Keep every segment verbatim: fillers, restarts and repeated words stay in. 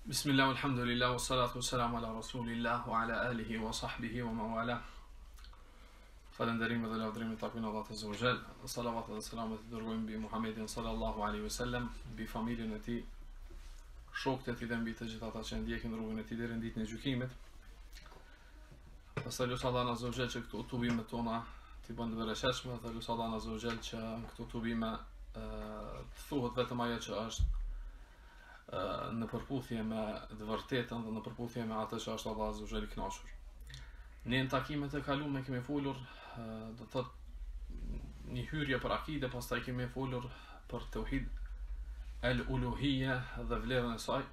Bismillah, alhamdulillah, wa salatu wa salamu ala rasulillah, wa ala alihi wa sahbihi wa mawala. Falënderim dhe lavdërimi takojnë Allahut azza wa jall. Salavat dhe selamet i dërgojmë mbi Muhammedin sallallahu alaihi wasallam, mbi familjen e tij, shokët e tij dhe mbi të gjithë ata që ndjekin rrugën e tij deri në ditën e gjykimit. Pastaj lutem Allahun azza wa jall që këto tubimet tona t'i bën të vëreshshme, dhe lutem Allahun azza wa jall që këto tubime të thuhet vetëm ajo që është në përputhje me të vërtetën dhe në përputhje me atë që është Allahu azza wa jall i kënaqur. Ne në takimet e kaluara kemi folur, do të thotë një hyrje për akide, pastaj kemi folur për tauhid al-uluhiyya dhe vlerën e saj.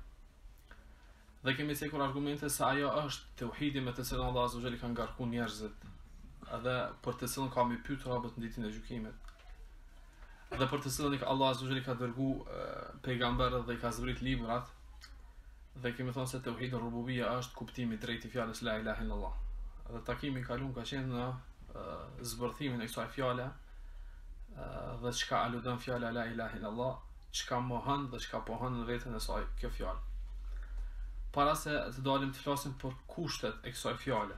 Dhe kemi cekur argumente se ajo është tauhidi me të cilën Allahu azza wa jall i ka ngarkuar njerëzit, edhe për të cilën kemi pyetur robët në ditën e gjykimit. Dhe për të cilën Allah azza wa jall ka dërgu pejgamberët dhe i ka zbrit librat, dhe kemi thënë se tauhid ar-rububiyya është kuptimi drejt i fjalës la ilaha illallah. Dhe takimi i kaluar ka qenë në uh, zbërthimin e kësaj fjale uh, dhe çka aludon fjala la ilaha illallah, çka mohon dhe çka pohon në veten e saj kjo fjalë. Para se të dalim të flasim për kushtet e kësaj fjale,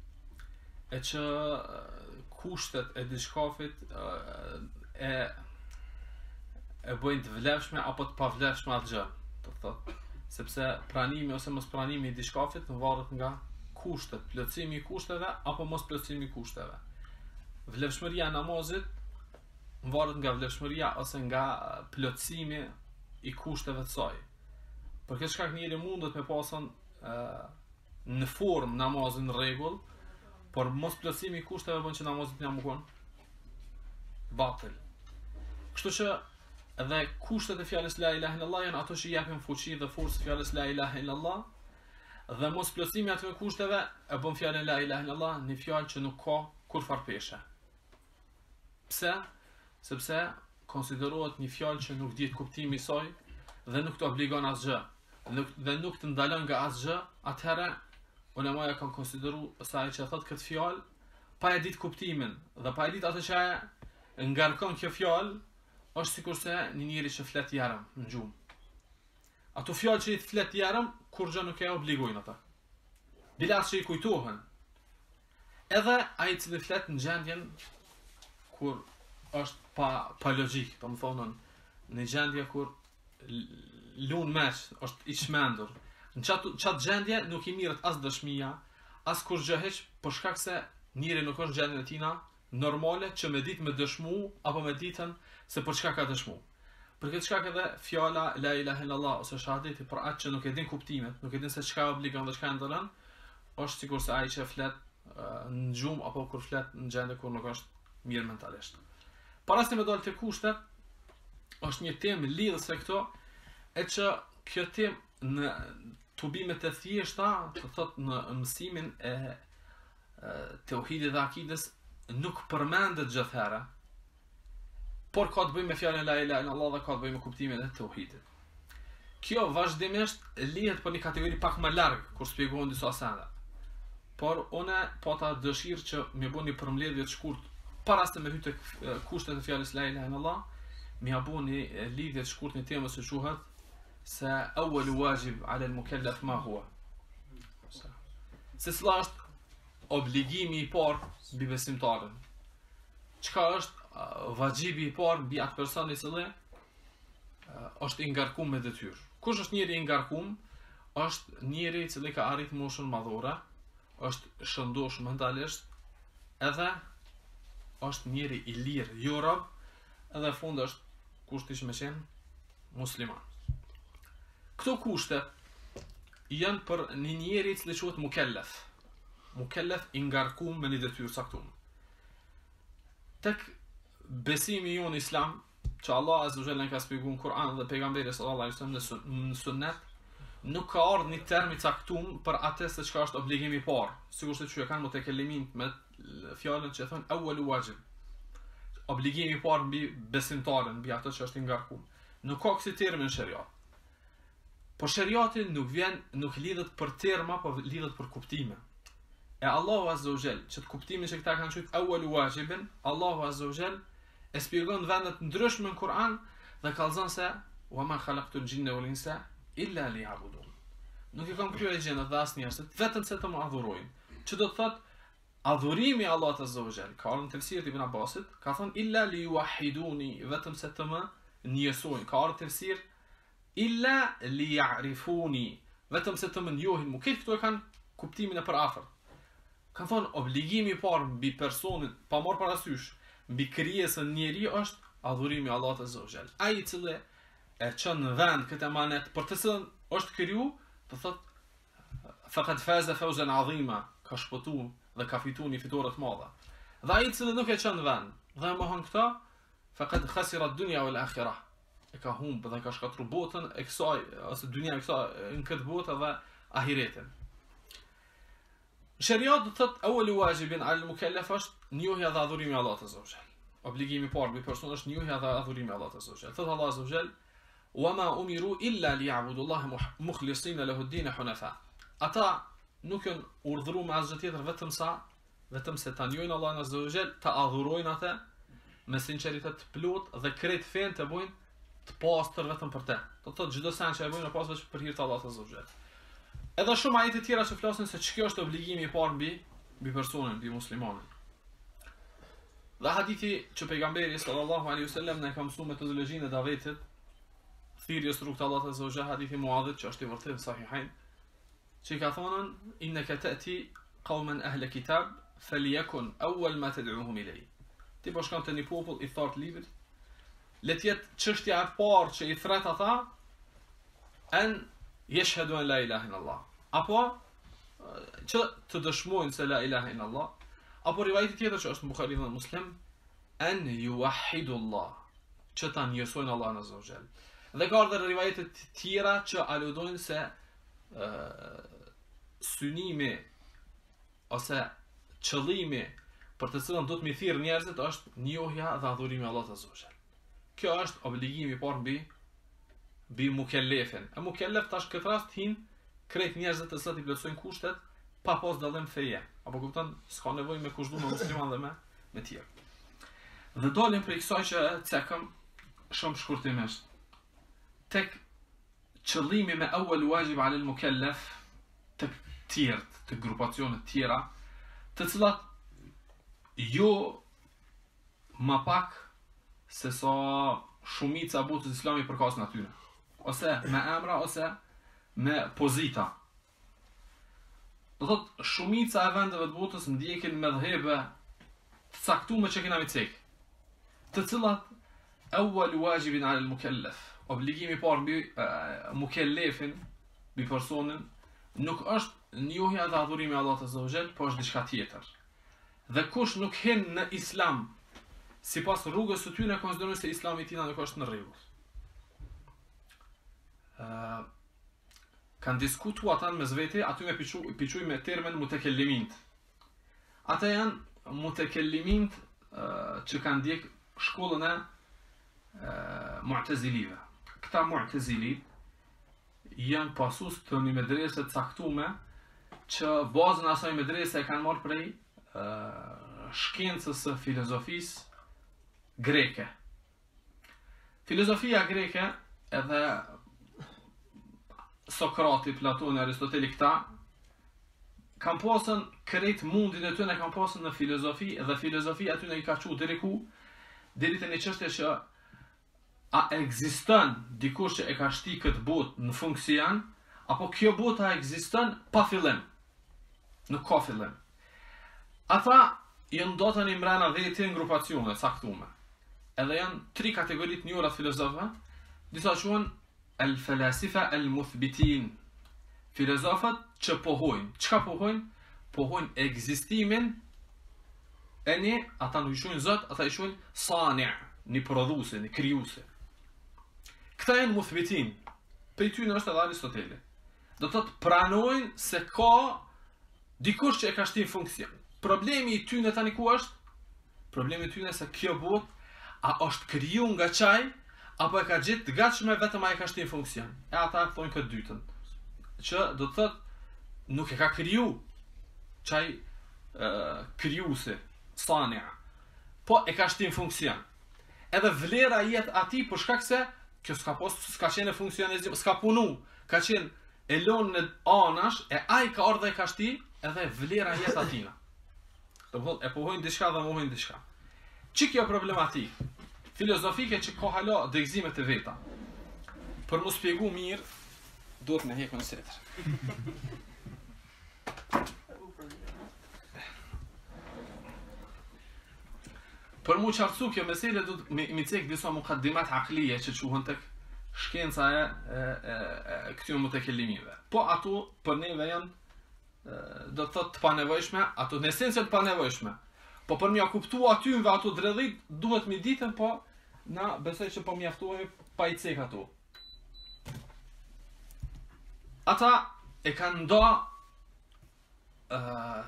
e që uh, kushtet e diçkafit uh, e e bëjnë të vlefshme apo të pavlefshme atë gjë, do të thotë, sepse pranimi ose mos pranimi i diçkafit varet nga kushtet, plotësimi i kushteve apo mos plotësimi i kushteve. Vlefshmëria e namazit varet nga vlefshmëria ose nga plotësimi i kushteve të saj. Për këtë shkak njëri mundet me pasën në formë namazin në rregull, por mos plotësimi i kushteve bën që namazit të mukon batil. Kështu që edhe kushtet e fjalës la ilaha illallah janë ato që japin fuqi dhe forcë fjalës la ilaha illallah, dhe mos plotësimi atyre kushteve e bën fjalën la ilaha illallah një fjalë që nuk ka kur farpeshe. Pse? Sepse konsiderohet një fjalë që nuk dihet kuptimi i saj dhe nuk të obligon asgjë, dhe nuk të ndalon nga asgjë. Atëherë ulemaja kanë konsideruar se ai që thot këtë fjalë pa e ditë kuptimin dhe pa e ditë atë që e ngarkon kjo fjalë, është sikurse një njeri që flet jarëm në gjumë. Ato fjalë që i flet jarëm, kur gjë nuk e obligojnë ata. Bilas që i kujtohen. Edhe ai i cili flet në gjendjen kur është pa, pa logjik, do të thonë në gjendje kur lun mesh, është i çmendur. Në çat çat gjendje nuk i mirët as dëshmia, as kur gjë hiç, për shkak se njeri nuk është në gjendjen e tina normale që me ditë me dëshmu apo me ditën se për çka ka dëshmu. Për këtë shkak edhe fjala la ilaha illallah ose shahadeti për atë që nuk e din kuptimet, nuk e din se çka obligon dhe çka ndalon, është sikurse ai që flet uh, në gjumë apo kur flet në gjendje kur nuk është mirë mentalisht. Para se me dalë të kushtet, është një temë lidhëse këto, e që kjo temë në tubimet e thjeshta, të thot në mësimin e tauhidit dhe akides, nuk përmendet gjithherë, por ka të bëjë me fjalën la ilaha illallah dhe ka të bëjë me kuptimin e tauhidit. Kjo vazhdimisht lihet për një kategori pak më larg kur shpjegohen disa sende. Por unë pata dëshirë që më bëni një përmbledhje të shkurt para se me hyj tek kushtet e fjalës la ilaha illallah, më bëni një lidhje të shkurt në temën që quhet se awwalu wajib ala al-mukallaf ma huwa. Se cila është obligimi i parë mbi besimtarin. Çka është vajibi i parë mbi atë person i cili është i ngarkuar me detyrë. Kush është njeri i ngarkuar? Është njeri i cili ka arritur moshën madhore, është shëndosh mentalisht, edhe është njeri i lirë, jo rob, edhe në fund është kushti që më qenë musliman. Këto kushte janë për një njeri i cili quhet mukellaf. Mukellaf i ngarkuar me një detyrë caktuar. Tek besimi jonë islam, që Allah azza wa jalla ka shpjeguar në Kur'an dhe pejgamberi sallallahu alaihi wasallam në sunnet, nuk ka ardhur një term i caktuar për atë se çka është obligimi i parë, sigurisht që e kanë mutekelimin me fjalën që thon awwalu wajib. Obligimi i parë mbi besimtarin, mbi atë që është i ngarkuar. Nuk ka këtë term në shariat. Por shariati nuk vjen, nuk lidhet për terma, por lidhet për kuptime. E Allahu azza wa jall, që të kuptimin që këta kanë thënë awwalu wajibin, Allahu azza wa jall e shpjegon në vende të ndryshme në Kur'an dhe ka thënë se wa ma khalaqtul jinna wal insa illa liya'budun. nuk i kanë kryer gjë dhe as njerëzit, vetëm se të më adhurojnë. Që do të thotë adhurimi Allahut azza wa jall. Ka ardhur në tefsir Ibn Abbasit, ka thënë illa li yuwahhiduni, vetëm se të më njësojnë. Ka ardhur tefsir illa li ya'rifuni, vetëm se të më njohin. Mu këtë këtu e kanë kuptimin e përafërt. Kanë thonë obligimi i parë mbi personin, pa marrë parasysh, mbi krijesën njeri është adhurimi Allahut azza wa jall. Ai i cili e çon në vend këtë emanet për të cilën është kriju, do thotë faqad faza fawzan azima, ka shpëtuar dhe ka fituar një fitore të madhe. Dhe ai i cili nuk e çon në vend dhe e mohon këtë, faqad khasira ad-dunya wal akhirah. E ka humbë dhe ka shkatruar botën e kësaj ose dynja e kësaj në këtë botë dhe ahiretin. Sharia do të thotë awwalu wajibin al-mukallaf është njohja dhe adhurimi i Allahut azza wa jall. Obligimi i parë mbi person është njohja dhe adhurimi i Allahut azza wa jall. Thot Allah azza wa jall: "Wa ma umiru illa liya'budu Allaha mukhlisina lahu ad-din hunafa." Ata nuk janë urdhëruar me asgjë tjetër vetëm sa vetëm se ta njohin Allahun azza wa jall, ta adhurojnë atë me sinqeritet të plot dhe krejt fen të bojnë të pastër vetëm për të. Do të thotë çdo sen që e bojnë pas vetëm për hir të Allahut azza wa jall. Edhe shumë ajete tjera që flasin se ç'kjo është obligimi i parë mbi mbi personin, mbi muslimanin. Dhe hadithi që pejgamberi sallallahu alaihi wasallam na ka mësuar metodologjinë e davetit, thirrjes rrugt të Allahut azza wa jall, hadithi Muadhit që është i vërtetë sahihain, që ka thonë innaka ta'ti qauman ahla kitab falyakun awwal ma tad'uhum ilay. Ti po shkon te një popull i thart librit, le të jetë çështja e parë që i thret ata an yashhadu an la ilaha illa Allah. Apo që të dëshmojnë se la ilaha illa Allah. Apo rivajti tjetër që është në Bukhari dhe Muslim, an yuwahhidu Allah, që ta njësojnë Allahun azza wa jall. Dhe ka ardhur rivajte të tjera që aludojnë se uh, synimi ose qëllimi për të cilën do të mi thirr njerëzit është njohja dhe adhurimi Allahut azza wa jall. Kjo është obligimi i parë mbi mbi mukellefin. E mukellef tash këtë rast hin krejt njerëzit të cilët i plotësojnë kushtet pa pas dallim feje. Apo kupton, s'ka nevojë me kushtu me musliman dhe me me tjerë. Dhe dalim prej kësaj që cekëm shumë shkurtimisht. Tek qëllimi me awwal wajib ala al-mukallaf, tek tjerë, të grupacione të tjera, të cilat jo më pak se sa shumica botës islami përkas në atyre. Ose me emra, ose me pozita. Do thot, shumica e vendeve të botës ndjekin me dhebe të caktuar që kena mi cek, të cilat awwal wajibin ala al-mukallaf, obligimi parë mbi uh, mukellefin, mbi personin, nuk është njohja dhe adhurimi Allahut azza wa jall, po është diçka tjetër. Dhe kush nuk hin në islam sipas rrugës së tyre, konsiderojnë se islami i tina nuk është në rregull. Uh, kanë diskutuar ata me zvete, aty me piçu, piçuj me termin mutekellimint. Ata janë mutekellimint uh, që kanë ndjek shkollën e uh, Mu'tazilive. Këta Mu'tazili janë pasus të një medrese të caktume që bazën asaj medrese e kanë marrë prej uh, shkencës së filozofisë greke. Filozofia greke edhe Sokrati, Platoni, Aristoteli, këta kanë pasën krejt mundin e tyre kanë pasën në filozofi, dhe filozofi aty në i ka qu deri ku, deri te një çështje që a ekziston dikush që e ka shti këtë botë në funksion, apo kjo botë a ekziston pa fillim. Nuk ka fillim. Ata janë ndotën i mbrana vetin grupacione caktuar. Edhe janë tri kategoritë njëra të filozofëve, disa quhen al-falasifa al-muthbitin. Filozofët që pohojnë. Çka pohojnë? Pohojnë ekzistimin e një, ata nuk i shohin Zot, ata i shohin sani', një prodhuesi, një krijuesi. Këta janë muthbitin. Për ty është edhe Aristoteli. Do të thotë pranojnë se ka dikush që e ka shtin funksion. Problemi i tyre tani ku është? Problemi i tyre se kjo botë a është kriju nga çaj, apo e ka gjetë të gatshme vetëm ai ka shtin funksion. E ata thonë këtë dytën, që do të thotë nuk e ka kriju çaj uh, krijuesi, sania, po e ka shtin funksion. Edhe vlera jetë atij për shkak se kjo s'ka pas, s'ka qenë funksionizim, s'ka punu, ka qenë e lonë në anash, e ai ka ardhe e ka shti, edhe vlera jetë atina. Do më thot, e pohojnë diçka dhe mohojnë diçka. Që kjo problematik, filozofike që ka hala degzime të veta. Për mu spjegu mirë, duhet me hekun setër. Për mu qartësu kjo mesele, du të mi, mi cek disa mukaddimat aklije që quhen tek shkenca e, e, e, e këtyre mutekellimive. Po ato për neve janë, do të thotë të panevojshme, ato në esencë të panevojshme. Po për mja kuptu atyve ato dredhit, duhet mi ditën, po na besoj që po mjaftohemi pa i cek ato. Ata e kanë nda, uh,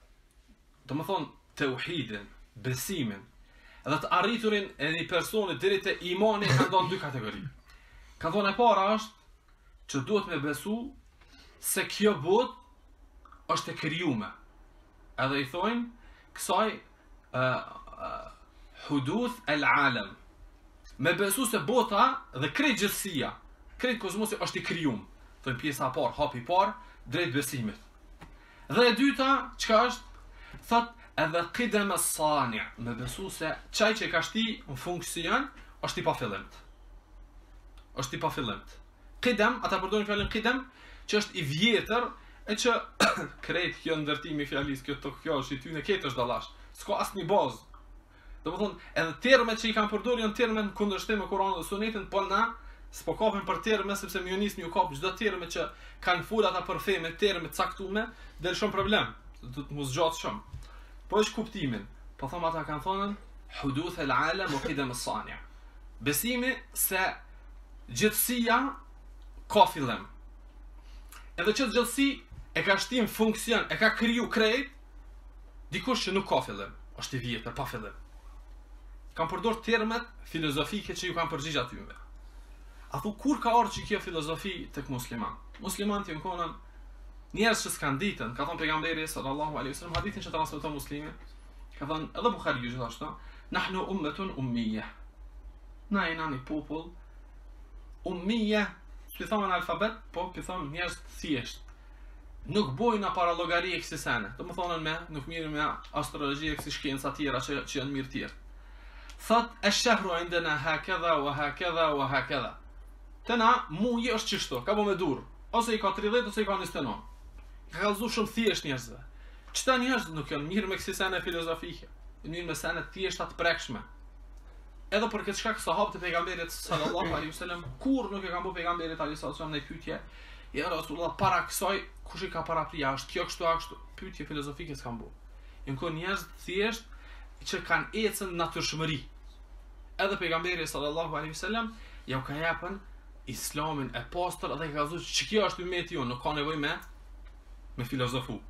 do më thonë, tauhidin, besimin, edhe të arriturin e një personit deri te imani kanë nda në dy kategori. Ka thonë e para është që duhet me besu se kjo botë është e krijume. Edhe i thojnë kësaj uh, uh, huduth el alem. Me besu se bota dhe krejt gjithësia, krejt kozmosi është i krijuar. Thojnë pjesa e parë, hapi i parë, drejt besimit. Dhe e dyta, çka është? Thot edhe qidam as-sani', me besu se çaj që ka shti në funksion është i pafillimt. Është i pafillimt. Qidam, ata përdorin fjalën qidam, që është i vjetër, e që krejt kjo ndërtimi fjalis, kjo të kjo është i ty në ketë është dalash. S'ka asë një bazë. Do më thonë, edhe termet që i kanë përdor janë termet në kundërshtim me Kur'anin dhe Sunetin, po na s'po kapim për terme sepse më nis një kap çdo terme që kanë fol ata për fe me terme caktuar, del shumë problem. Do të mos zgjat shumë. Po është kuptimin. Po them ata kanë thonë huduth al-alam wa qidam as-sani'. Besimi se gjithësia ka fillim. Edhe që gjithësi e ka shtim funksion, e ka kriju krejt, dikush që nuk ka fillim, është i vjetër, pa fillim. Kam përdor termet filozofike që ju kam përgjigj atyve. A thu, kur ka ardhur që kjo filozofi tek musliman? Muslimanët janë konën njerëz që s'kan ditën, ka thënë pejgamberi sallallahu alaihi wasallam, hadithin që transmeton Muslimi, ka thënë edhe Buhariu gjithashtu, nahnu ummatun ummiyah. Na jena një popull ummiyah, pi thonë në alfabet, po pi thonë njerëz të thjesht. Nuk bojna para llogarie kësaj sene. Do të thonë me, nuk mirë me astrologji e kësaj shkenca tjera që që janë mirë tjerë. Thot ash-shahru indana hakadha wa hakadha wa hakadha. Tena muji është çështo, ka bo me dur. Ose i ka tridhjetë ose i ka njëzet e nëntë. Ka kallëzu shumë thjesht njerëzve. Çta njerëz nuk janë mirë me kësaj sene filozofike. Mirë me sene të thjeshta të prekshme. Edhe për këtë shkak sahabët e pejgamberit sallallahu alaihi wasallam kur nuk e kanë bë pejgamberit alaihi wasallam në pyetje, ja Rasulullah para kësaj kush i ka parapria, është kjo kështu ashtu, pyetje filozofike s'kan bë. Janë këto njerëz të thjesht që kanë ecën natyrshmëri. Edhe pejgamberi sallallahu alaihi wasallam ja u ka japën Islamin e pastër dhe ka thënë që kjo është ummeti jonë, nuk ka nevojë me me filozofu.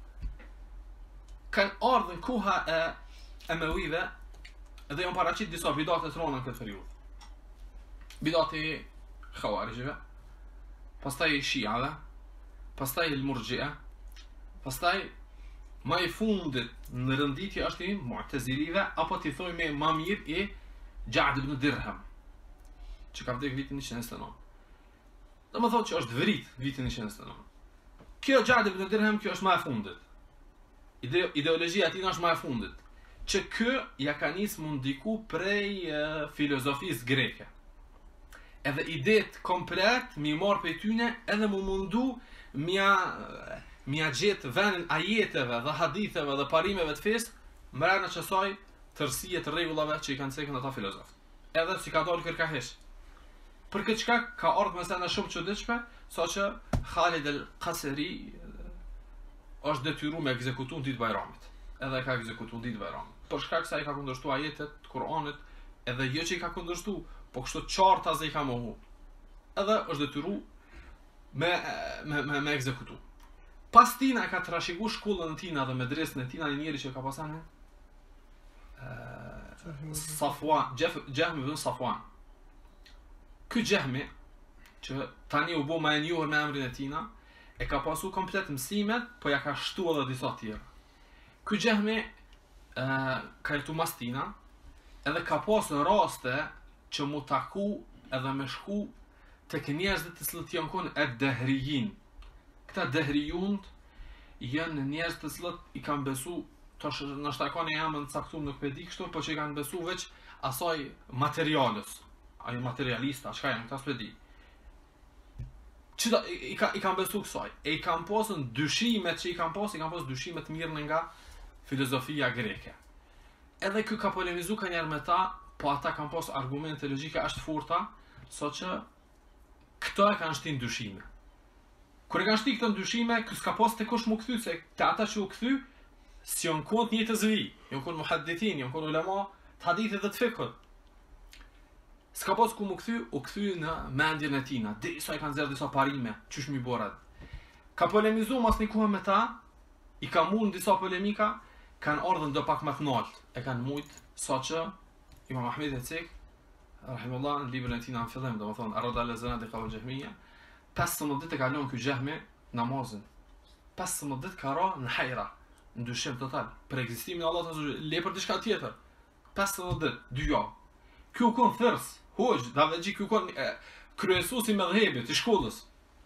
Kanë ardhur në koha e Emewive edhe janë paraqit disa bidate të rona në këtë periudhë. Bidati Khawarijve, pastaj Shiave, pastaj Murji'a, pastaj më i fundit në rënditje është i Mu'tazilive apo ti thoj me më mirë i Ja'd ibn Dirham, që ka vdekur vitin njëqind e njëzet e nëntë. Do më thotë që është vrit vitin njëqind e njëzet e nëntë. Kjo Ja'd ibn Dirham kjo është më e fundit. Ide ideologjia e tij është më e fundit. Që kë ja ka nis mund diku prej uh, filozofisë greke. Edhe idet komplet mi marr pe tyne edhe mu mundu mja mja gjet vendin ajeteve dhe haditheve dhe parimeve të fesë mbrana çasaj tërësie të rregullave që i kanë cekën ata filozofët. Edhe si ka dalë kërkahesh. Për këtë shkak ka ardhur mesela shumë çuditshme, saqë Khalid al-Qasri është detyruar me ekzekutu ditë Bajramit. Edhe ka ekzekutu ditë Bajramit. Për shkak se ai ka kundërshtuar ajetet të Kuranit, edhe jo që i ka kundërshtuar, po kështu qarta se i ka mohu. Edhe është detyruar me me me, me ekzekutu. Pas tina ka trashëguar shkollën e tina dhe medresën e tina një njeri që ka pasur ë Safwan, Jahm ibn Safwan. Ky Jahmi që tani u bë më e njohur me emrin e tina, e ka pasu komplet mësimet, po ja ka shtu edhe disa tjera. Ky Jahmi uh, ka jetu mas tina, edhe ka pasur raste që mu taku edhe me shku tek njerëzit të cilët janë kon e dehrijin. këta dehrijunt janë njerëz të cilët i kanë besu, tash ndoshta kanë emrin caktuar nuk e di kështu, por që i kanë besu veç asaj materialës. Ajo materialista, çka janë këta s'e di. Çdo i, i, i kanë besu kësaj. E i kanë pasur dyshimet që i kanë pasur, i kanë pasur dyshime të mirë nga filozofia greke. Edhe ky ka polemizu ka njerë me ta, po ata kanë pasur argumente logjike ashtë forta, so që këto e kanë shtin dyshime. Kur e kanë shtin këto dyshime, ky s'ka pas të kush mu kthy, se të ata që u kthy, si janë kont një të zvi, janë kont muhaddithin, janë kont ulema të hadithit dhe të fikut. S'ka pas ku mu kthy, u kthy në mendjen e tina, derisa i kanë zerë disa parime, qysh mi borat. Ka polemizu mas një kohë me ta, i ka mund disa polemika, kanë ardhën do pak më të nalt, e kanë mujt, sa që Imam Ahmed e Cek, rahimullah, në librin e tina në fillim, do më thonë, Arrada al-Zanadiqa wal Jahmiya, pesëmbëdhjetë ditë e kalon ky xhami namazin. pesëmbëdhjetë ditë ka ra në hajra, në dyshim total, për ekzistimin e Allahut azza wa jalla, le për diçka tjetër. pesëmbëdhjetë ditë, dy javë. Ky u kon thërs, hoj, davexhi ky u kon kryesuesi i mëdhëbit, i shkollës.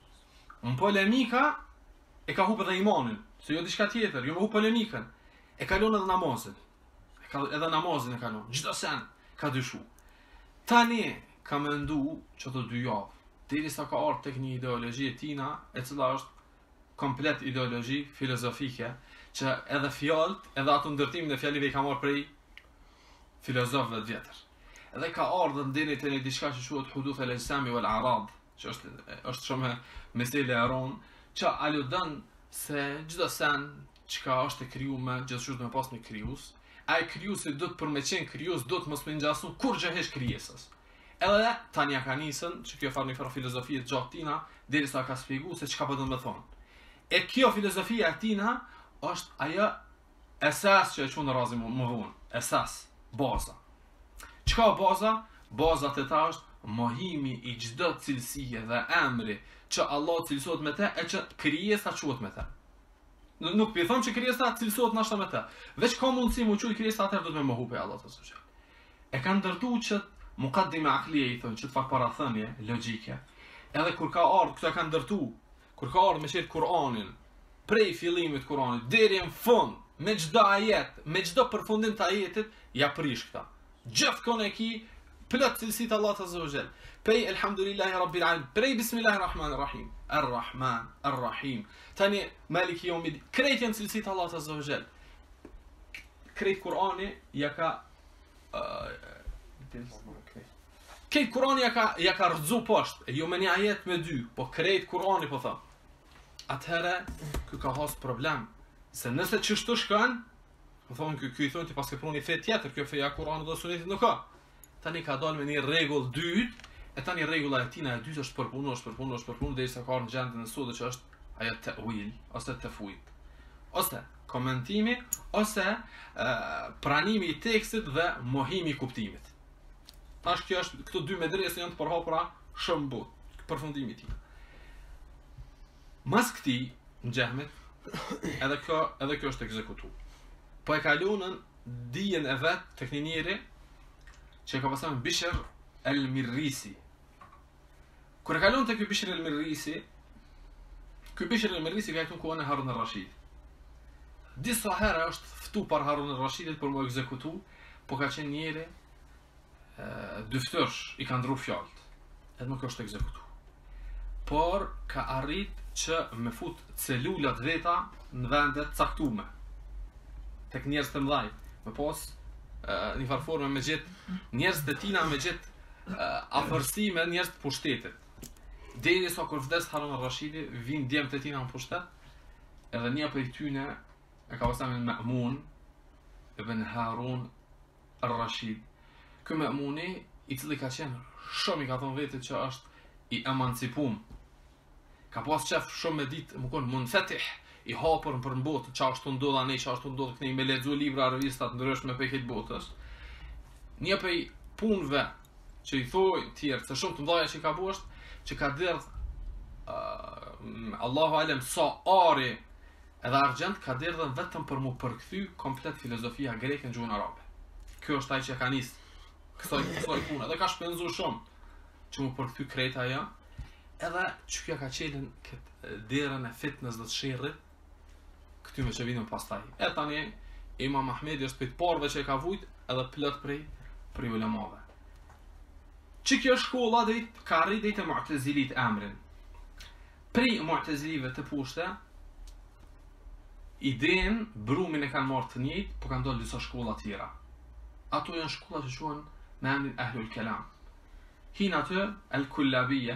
Në polemika e ka humbur edhe imanin, se jo diçka tjetër, jo më hu polemikën. E kalon edhe namazin. E ka edhe namazin e kalon. Çdo sen ka dyshu. Tani ka mendu që të dy javë, derisa ka ardhur tek një ideologji e tina, e cila është komplet ideologji filozofike, që edhe fjallët, edhe ato ndërtimin e fjalive i ka marrë prej filozofëve të vjetër. Edhe ka ardhur deri te një diçka që quhet huduth al-ijsami wal a'rad, që është është shumë mesele e rron, që aludon se çdo sen çka është e krijuar gjithashtu me pas një krijues, ai krijuesi do të për me qenë krijues do të mos më ngjasu kur gjëhesh krijesës. Edhe tani ka nisën, që kjo farë një farë filozofie të gjatë tina, derisa ka shpjegu se çka po do të thonë. E kjo filozofia e tina është ajo esas që e qunë në razi më vonë, esas, baza. Çka o baza? Baza të ta është mohimi i çdo cilësie dhe emri që Allah cilësot me te, e që krijesa quhet me te. Nuk pi them që krijesa cilësot nashta me te. Veç ka mundësi mu quhet krijesa, atëherë do të më mohu pe Allah të së. E kanë ndërtu që muqaddime aklije i thonë, që të fak parathënje logjike. Edhe kur ka ardhur, këto e kanë ndërtu, kur ka ardhur me qetë Kur'anin, prej fillimit Kur'anit deri në fund, me çdo ajet, me çdo përfundim të ajetit, ja prish këta. Gjithkon e ki plot cilësit Allah azza wa jall. Prej elhamdulillahi rabbil alamin, prej bismillahirrahmanirrahim, arrahman, arrahim. Tani maliki yawmid, krejt janë cilësit Allah azza wa jall. Krejt Kur'ani ja ka Krejt Kur'ani ja ka ja ka rrëzu poshtë, jo me një ajet me dy, po krejt Kur'ani po them. Atëherë ky ka has problem, se nëse çështu shkon, po thonë ky ky i thonë ti pas ke pruni fe tjetër, kjo feja Kur'anit dhe Sunetit nuk ka. Tani ka dalë me një rregull dytë, e tani rregulla e tina e dytë është përpunuar, është përpunuar, është përpunuar derisa ka në gjendën e sotme që është ajo ta'wil ose tafwid. Ose komentimi ose uh, pranimi i tekstit dhe mohimi i kuptimit. Tash kjo është, këto dy medrese janë të përhapura shumë but, përfundimi i tij. Mas këtij në xehmet, edhe kjo edhe kjo është ekzekutuar. Po e kalonën dijen e vet tek një njeri që ka pasur Bishr el-Mirrisi. Kur e kalon tek ky Bishr el-Mirrisi, ky Bishr el-Mirrisi ka qenë kuan e Harun al-Rashid. Disa herë është ftu par Harun al-Rashidit për mu ekzekutu, po ka qenë njeri dyftërsh, i ka ndru fjallët, edhe nuk është ekzekutu. Por ka arrit që me fut celulat veta në vendet caktume, tek njerëz të mëdhaj, me pas uh, një farforme me gjithë njerëz të tina me gjithë uh, afërsi me njerëz të pushtetit. Deri sa kur vdes Harun al-Rashidi, vinë djemtë të tina në pushtet, edhe një prej tyne e ka pasur Ma'mun ibn Harun al-Rashid. Ky Ma'muni, i cili ka qenë shumë i ka thonë vetit që është i emancipum, ka pas qef shumë me ditë, më konë munfetih, i hapur për në botë, që ashtu ndodha ne, që ashtu ndodha këne, me lexu libra, revistat ndryshme për këtë botës. Një prej punëve që i thoi tjerë, se shumë të mdhaja që i ka bosht, që ka derdh uh, Allahu alem sa ari edhe argjent, ka derdhën vetëm për mu përkthy komplet filozofia greke në gjuhën arabe. Kjo është ai që ka nisë kësaj kësaj pune, dhe ka shpenzu shumë që mu përkthy krejt ajo, Edhe që kjo ka qelën këtë derën e fitness dhe të shirrit, këtyme që vinën pastaj. E tani, Imam Ahmedi është për të parëve që e ka vujt, edhe plot prej, prej ulemave. Që kjo shkolla dhe ka rrit dhe të Mu'tazilit emrin. Prej Mu'tazilive të pushte, idenë, brumin e kanë marrë të njëjtë, po kanë dalë disa shkolla tjera. Ato janë shkolla që quhen me emrin Ahlul Kalam. Hin atë al-Kullabiyya,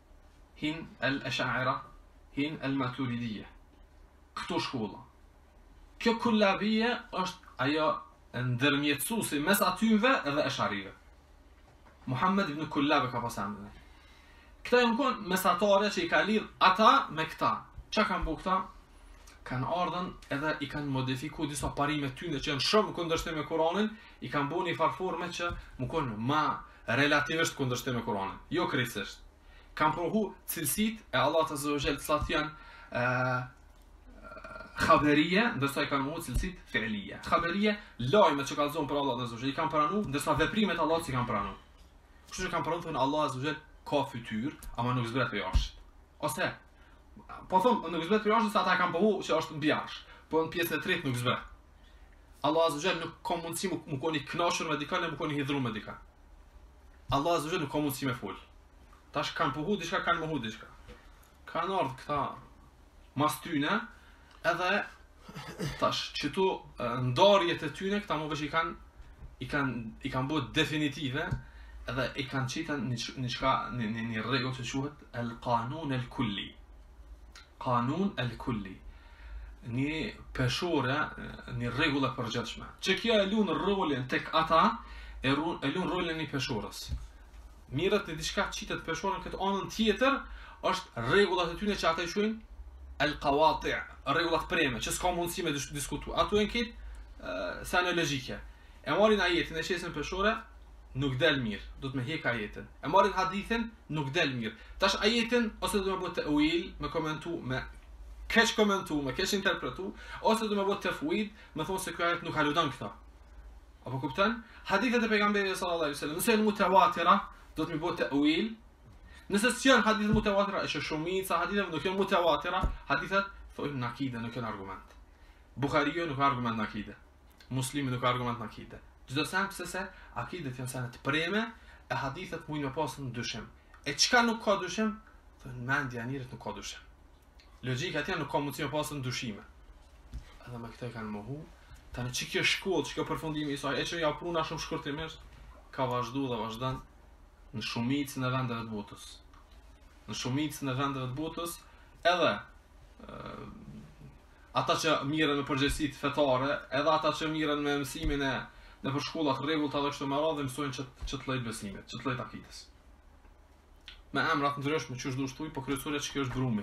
hin al-Ash'ira, hin al-Maturidiyya. Këto shkolla. Kjo Kullabiyya është ajo ndërmjetësuesi mes atyve edhe Ash'arive. Muhammed ibn Kullab ka pas emrin. Këta janë kon mesatare që i ka lidh ata me këta. Çka kanë bu këta? Kanë ardhën edhe i kanë modifikuar disa parime tyne që janë shumë kundërshtim me Kur'anin, i kanë bënë një farforme që më konë ma relativisht kundërshtim me Kur'anin, jo krejtësisht. Kanë provu cilësitë e Allahut Azza wa Jall, të cilat janë khaberije, ndërsa i kanë mohu cilësitë fi'lije. Khaberije, lajmet që kallëzon për Allahut Azza wa Jall, i kanë pranuar, ndërsa veprimet e Allahut i kanë pranuar. Kështu që kanë pranuar thënë Allah Azza wa Jall ka fytyrë, ama nuk zbret për jashtë. Ose po thon nuk zbret për jashtë se ata kanë pohu që është mbi jashtë, po në pjesën e tretë nuk zbret. Allah Azza wa Jall nuk ka mundësi më më koni kënaqur me dikën, më koni hidhur me dikën. Allah Azza wa Jall nuk ka mundësi me fol. Tash kanë pohu diçka, kanë mohu diçka. Kanë ardhur këta mas tyne, edhe tash çto ndarjet e tyne këta më vesh i kanë i kanë i kanë bërë definitive, edhe i kanë qitën një shka, një rregull që quhet el-Qanun el-Kulli. Qanun el-Kulli. Një peshore, një rregull e përgjithshme. Që kjo e lun rolin tek ata, e lun rolin një peshorës. Mirët në diçka qitet peshorën këtë anën tjetër, është rregullat e tyne që ata i quajnë el-Qawati', rregullat preme, që s'ka mundësi me diskutu. Ato janë këtë sene logjike. E marrin ajetin e qesin peshore, nuk del mirë, do të me hek ajetin. E marrin hadithin, nuk del mirë. Tash ajetin, ose do me bëtë ta'wil, me komentu, me keq komentu, me keq interpretu, ose do me bëtë tafwid, me thonë se kjo ajet nuk aludon këta. Apo kupton? Hadithet e pejgamberit sallallahu alaihi wasallam, nëse janë mutawatira, do të me bëtë ta'wil. Nëse s'janë hadithet mutawatira, është shumica hadithet nuk janë mutawatira, hadithet thonë në akide, nuk janë argument. Buhariu nuk ka argument në akide. Muslimi nuk ka argument në akide. Çdo sa pse se akidet janë sana të preme, e hadithet mujnë me pasën në dyshim. E çka nuk ka dyshim? Thonë mendja e njerit nuk ka dyshim. Logjika atje nuk ka mundësi me pasën dyshime. Edhe me këtë kanë mohu. Tani çka kjo shkollë, çka përfundimi i saj, e që ja pruna shumë shkurtimisht, ka vazhduar dhe vazhdon në shumicën e vendeve të botës. Në shumicën e vendeve të botës, edhe uh, ata që mirën me përgjegjësitë fetare, edhe ata që mirën me mësimin e në për shkollat rregullta dhe kështu me radhë mësojnë që që të lloj besimit, që të lloj akides. Me emrat ndryshme që është duhet, po kryesorja që kjo është brumi.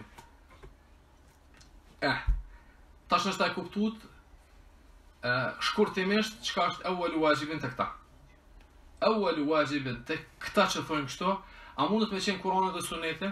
Eh, tash është e kuptuar ë shkurtimisht çka është awwalu wajibin tek këta. Awwalu wajibin tek këta që thonë kështu, a mundet me qenë Kurani dhe Suneti?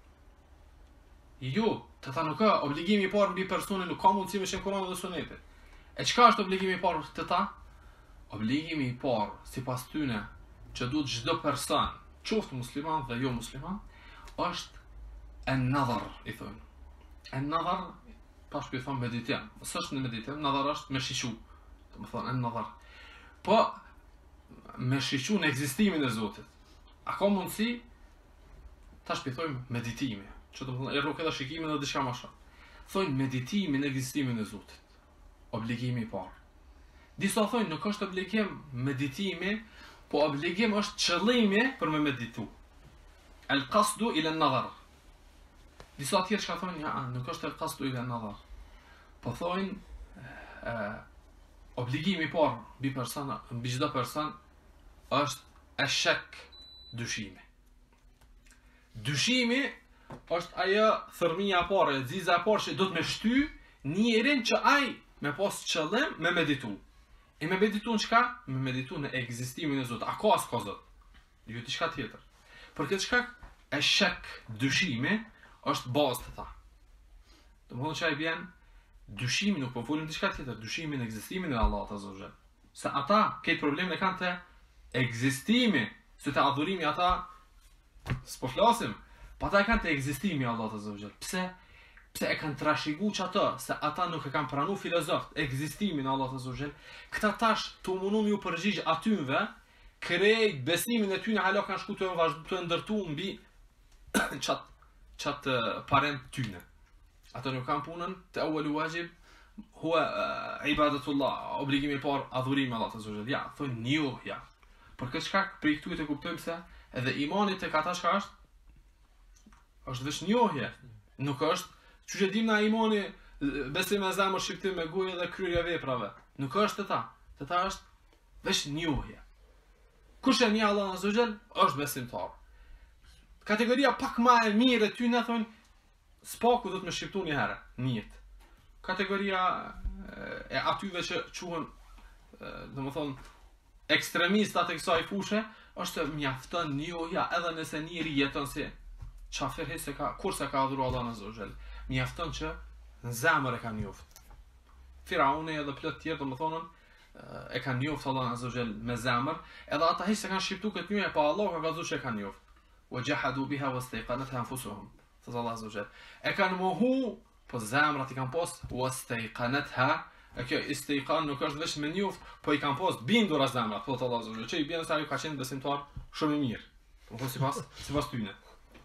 Jo, të ta nuk ka obligimi i parë mbi personin, nuk ka mundësi me qenë Kurani dhe Suneti. E çka është obligimi i parë të ta? Obligimi i parë, sipas tyne, që duhet çdo person, qoftë musliman dhe jo musliman, është an-nadhar, i thonë. An-nadhar, pas për i thonë meditim. S'është në meditim, nadhar është me shiqu. Të më thonë, an-nadhar. Po, me shiqu në ekzistimin e Zotit. A ka mundësi, tash për i thonë meditimi. Që të më thonë, e rruk edhe shikimin dhe diçka ma shumë. Thonë meditimi në ekzistimin e Zotit. Obligimi i parë. Disa thonë nuk është obligim meditimi, po obligim është qëllimi për me meditu. El qasdu ila an-nadhar. Disa tjerë që thonë, ja, nuk është el qasdu ila an-nadhar. Po thonë obligimi i parë mbi person, mbi çdo person është ashak, dyshimi. Dyshimi është ajo thërmia e parë, ziza e parë që do të më shty njerin që ai me pas qëllim me meditu. E me meditu në qka? Me meditu në ekzistimin e Zotit. A ka as ka Zot? Jo t'i shka tjetër. Për këtë shkak, e shek dyshimi është bazë të ta. Të më thonë që a i bjen, dyshimi nuk po folim t'i shka tjetër, dyshimi në ekzistimin e Allahut Azza wa Jall. Se ata, këtë problemin e kanë të ekzistimi, se të adhurimi ata, s'po flasim, Pa ata e kanë të ekzistimi Allahut azza wa jall. Pse? Pse e kanë trashëgu që ato, se ata nuk e kanë pranu filozoft, ekzistimin Allahut azza wa jall. Këta tash të munum ju përgjigj atyve, krejt besimin e tyre hala kanë shku të e vazhdu të ndërtu mbi çat çat parent tyne. Ato nuk kanë punën të awwalu wajib huwa uh, ibadatullah, obligimi i parë adhurimi Allahut azza wa jall. Ja, thonë njohja. Për këtë shkak për këtu të kuptojmë se edhe imani tek ata çka është është veç njohje. Nuk është, çu që dim na imani besim me zemër, shqiptim me gojë dhe kryerja veprave. Nuk është ta. Ta është veç njohje. Kush e njeh Allahun azza wa jall është besimtar. Kategoria pak më e mirë e ty na thonë spaku do të më shqiptu një herë në jetë. Kategoria e atyve që quhen domethënë ekstremistat e kësaj fushë është mjafton njohja edhe nëse njëri jeton si çfarë se ka kurse ka adhuruar Allahun azza wa jall. Mjafton që në zemër e ka njoft. Firauni edhe plot tjerë domethënë e kanë njoft Allahun azza wa jall me zemër, edhe ata hiç se kanë shqiptu këtë njohje, pa Allah ka gazuar që e kanë njoft. Wajahadu biha wastayqanatha anfusuhum. Thot Allah azza wa jall. E kanë mohu, po zemrat i kanë post wastayqanatha. E kjo istiqan nuk është vetëm me njoft, po i kanë post bindur as zemrat, thot Allah azza wa jall. Që i bën se ai ka qenë besimtar shumë i mirë. Do të thotë sipas sipas tyne.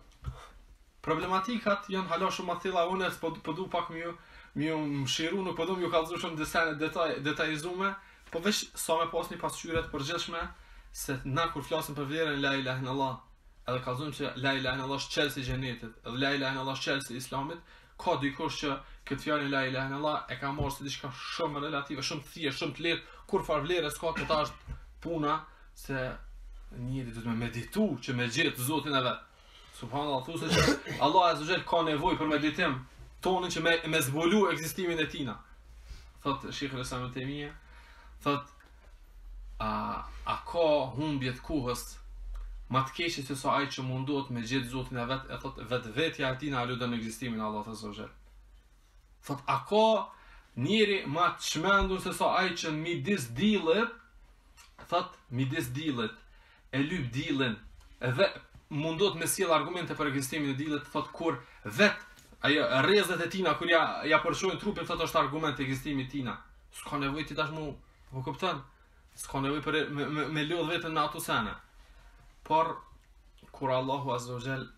Problematikat janë hala shumë të thella, unë po po du pak më më mshiru, nuk po du më kallëzu shumë detaj detaj detajzume, po veç sa më pas një pasqyrë të përgjithshme se na kur flasim për vlerën la ilaha illallah, edhe kallëzojmë se la ilaha illallah është çelësi i xhenetit, edhe la ilaha illallah është çelësi i islamit, ka dikush që këtë fjalën la ilaha illallah e ka marrë si diçka shumë relative, shumë të thjeshtë, shumë të lehtë, kur far vlerë s'ka, këta është puna se njëri duhet të meditu që me gjetë Zotin e vet. Subhanallahu, thosë që Allah azza wa jall ka nevojë për meditim tonin që me, me zbulu ekzistimin e tina. Thot Sheikh al-Islam ibn Taymija, thot a, a ka humbje të kohës ma të keqe se sa ai që mundohet me gjetë Zotin e vet, e thot vetvetja e tina aludon ekzistimin e Allahut azza wa jall. Thot a ka njëri ma të çmendur se sa ai që midis dillit, thot midis dillit e lyp dillin, edhe mundohet me sjell argumente për ekzistimin e dillit, thot kur vet ajo rrezet e tina kur ja ja përshojnë trupin, thot është argument ekzistimi i tina. S'ka nevojë ti tash mu, po kupton? S'ka nevojë për me, me, me lodh veten në ato sene. Por kur Allahu azza wa jall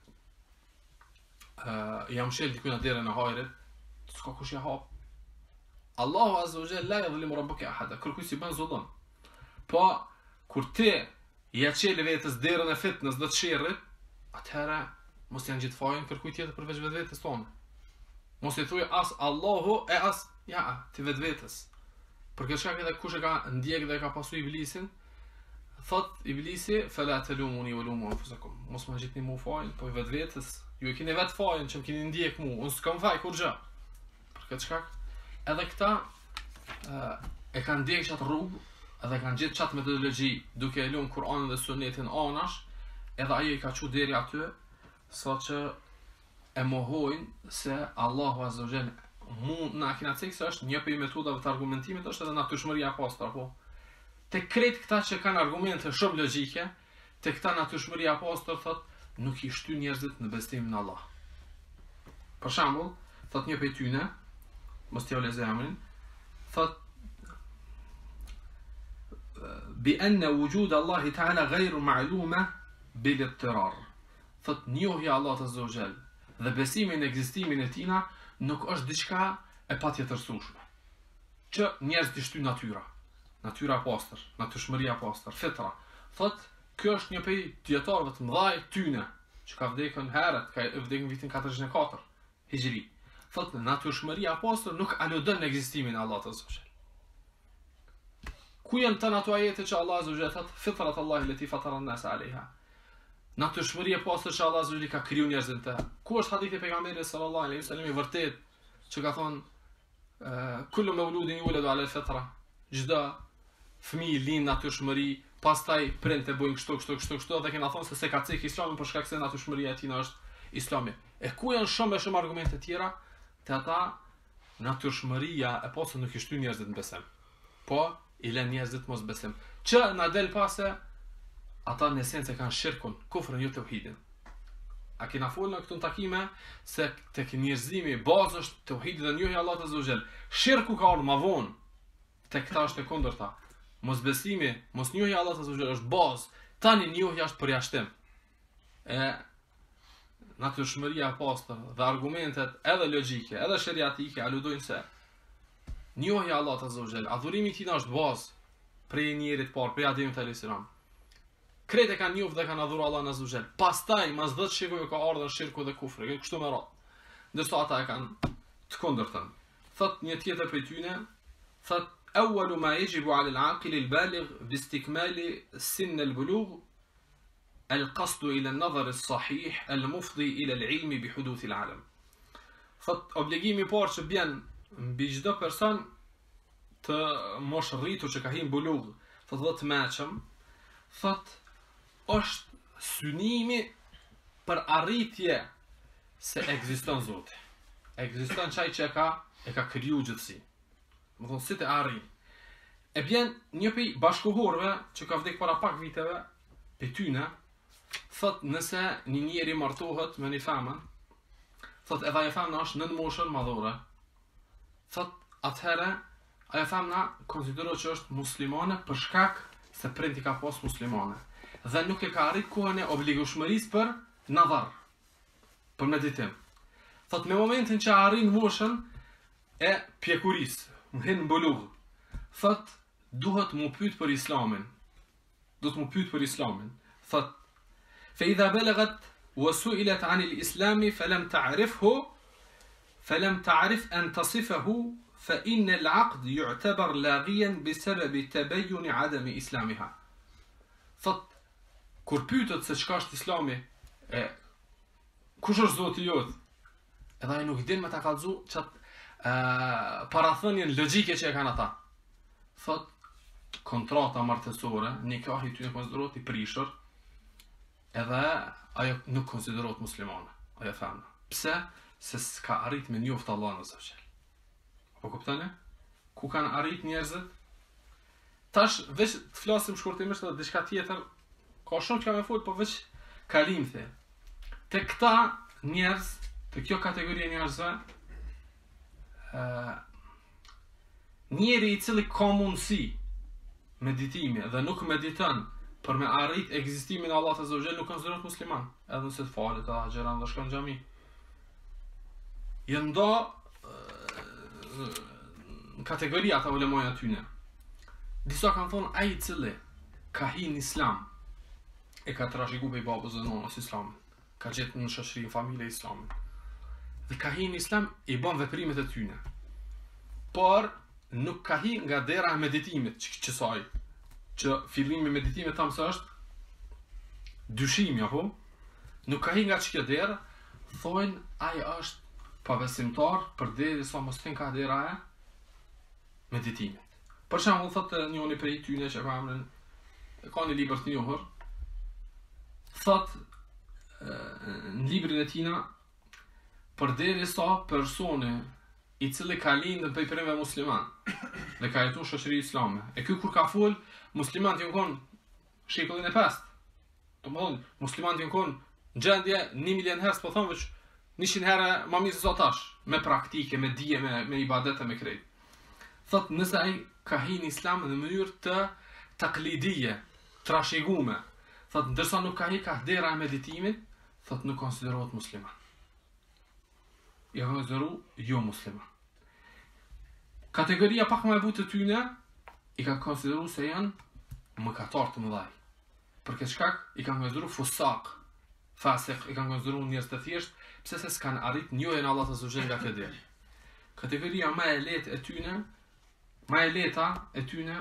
uh, jam shel diku në derën e hajrit, s'ka kush ja hap. Allahu azza wa jall la yadhlimu rabbuka ahada, kërkuj si bën zullum. Po kur ti ja çel vetes derën e fitness dhe të sherrit, atëherë mos janë gjithë fajin kërkuj tjetër përveç vetvetes tonë. Mos i thuaj as Allahu e as ja ti vetvetes. Për këtë shkak edhe kush e ka ndjek dhe e ka pasu iblisin, thot iblisi fala talumuni wa lumu anfusakum. Mos më gjitni mu fajin, po vetvetes, ju e keni vet fajin që më keni ndjek mu, unë s'kam faj kur gjë. Për këtë shkak edhe këta uh, e kanë ndjek çat rrugë, edhe kanë gjetë çat metodologji duke e lënë Kur'anin dhe Sunetin anash, edhe ai i ka çu deri aty sa që e mohojnë se Allahu azza wa jall mund na kena thënë se është një prej metodave të argumentimit, është edhe natyrshmëria e pastër, apo te krejt këta që kanë argumente shumë logjike, te këta natyrshmëria e pastër thot nuk i shtyn njerëzit në besimin në Allah. Për shembull, thot një prej tyne, mos t'ja lezoj emrin, thot bi anna wujud Allah ta'ala ghayru ma'luma bil ittirar. Thot njohja Allahut azza wa jall dhe besimi në ekzistimin e tina nuk është diçka e patjetërsueshme. Që njerëzit i shtyn natyra, natyra e pastër, natyrshmëria e pastër, fitra. Thot kjo është një prej dietarëve të mëdhaj tyne që ka vdekur herët, ka vdekur në vitin katërqind e katër Hijri. Thot natyrshmëria e pastër nuk aludon në ekzistimin e Allahut azza wa jall. Ku janë të ato ajete që Allah azza wa jall thot fitrat Allah allati fatara an-nas 'alayha. Natyrshmëria e pastër që Allah azza wa jall ka kriju njerëzit të. Ku është hadithi e pejgamberit sallallahu alaihi wasallam i vërtet që ka thonë kullu mawludin yuladu 'ala al-fitra. Çdo fëmijë lind natyrshmëri, pastaj printe bojnë kështu kështu kështu kështu dhe kena thonë se se ka cek Islamin për shkak se natyrshmëria e tij është Islami. E ku janë shumë e shumë argumente të tjera te ata natyrshmëria e pastër nuk i shtyn njerëzit në besim. Po i lën njerëzit mos besim. Që na del pase ata në esencë kanë shirkun, kufrin, jo tauhidin. a kena folë në këtu në takime se tek njerëzimi bazë është tauhidi dhe njohja e Allahut azza wa jall. Shirku ka ardhur më vonë. Tek këta është e kundërta. Mosbesimi, mos njohja e Allahut azza wa jall është bazë. Tani njohja është përjashtim. E natyrshmëria e pastër dhe argumentet edhe logjike, edhe sheriatike aludojnë se njohja e Allahut azza wa jall, adhurimi i tij është bazë prej njerit parë, prej Ademit alayhis salam. Kretë kanë njohur dhe kanë adhuruar Allahun azza wa jall. Pastaj, mas dhjetë shekujve ka ardhur shirku dhe kufri. Kështu me radhë. Ndërsa ata e kanë të kundërtën. Thot një tjetër prej tyre, thot awwalu ma yajibu 'ala al-'aqil al-baligh bi istikmali sin al-bulugh al-qasd ila an-nazar as-sahih al-mufdi ila al-'ilm bi huduth al-'alam. Thot obligimi i parë që bën mbi çdo person të mosh rritur që ka hyrë bulugh, thot do të mëshëm, thot është synimi për arritje se ekziston Zoti. Ekziston çaj që e ka e ka kriju gjithësi. Më thonë si të arrin. E bjen një pi bashkohorëve që ka vdek para pak viteve, pe tyne, thot nëse një njeri martohet me një femën, thot edhe ajo femna është nën moshën madhore. Thot atëherë ajo femna konsiderohet që është muslimane për shkak se prindi ka pas muslimane. Dhe nuk e ka arrit kohën e obligueshmërisë për nadhar, për meditim. Thot me momentin që arrin moshën e pjekurisë, më hin bulugh, thot duhet mu pyet për islamin. Duhet mu pyet për islamin. Thot fa idha balagat wa su'ilat 'an al-islam falam ta'rifhu falam ta'rif an tasifahu fa inna al-'aqd yu'tabar laghiyan bisabab tabayyun 'adam islamiha. Thot kur pyetët se çka është Islami, e kush është Zoti jot? Edhe ai nuk din me ta kallëzu çat parathënien logjike që e kanë ata. Thot kontrata martësore, nikahi ty e konsiderohet i prishur, edhe ajo nuk konsiderohet muslimane, ajo femna. Pse? Se s'ka arrit me njoft Allahun azza wa jall. Apo kuptoni? Ku kanë arrit njerëzit? Tash veç të flasim shkurtimisht edhe diçka tjetër. Ka shumë që ka me fol, po veç kalim the. Te këta njerëz, te kjo kategori e njerëzve, uh, njeri i cili ka mundësi meditimi dhe nuk mediton për me arrit ekzistimin e Allahut azza wa jall nuk konsiderohet musliman, edhe nëse të falet edhe xheran dhe shkon në xhami. Janë ndo uh, kategoria ata ulemoja tyne. Disa kanë thonë ai i cili ka hi në islam e ka trashëguar pe babës dhe nonës islamin, ka gjetë në shoqëri në familje islamin. Dhe ka hi në islam i bën veprimet e tyne. Por nuk ka hi nga dera e meditimit që qësaj, që fillimi i meditimit tamë se është dyshimi apo, nuk ka hi nga çka derë, thonë ai është pabesimtar përderisa mos tin ka dera e meditimit. Për shembull thotë njëri prej tyne që ka emrin, ka një libër të njohur, thotë në librin e tina, përderisa personi i cili ka lindë prej prindve musliman dhe ka jetuar në shoqëri islame. E ky kur ka fol, muslimanët janë kon shekullin e pestë. Domthonë, muslimanët janë kon gjendje një milion herë, po thonë veç njëqind herë më mirë se sa tash, me praktike, me dije, me, me ibadete, me krejt. Thot nëse ai ka hi në islam në mënyrë të taklidije, trashëgume, thot ndërsa nuk ka hi ka dera e meditimit, thot nuk konsiderohet musliman. Ja konsideru jo musliman. Kategoria pak më e butë të tyne i ka konsideru se janë mëkatar të mëdhaj. Për këtë shkak i kanë konsideru fusak, fasik, i kanë konsideru njerëz të thjesht, pse se s'kan arrit njohjen e Allahut azza wa jall nga këtë derë. Kategoria më e lehtë e tyne, më e lehta e tyne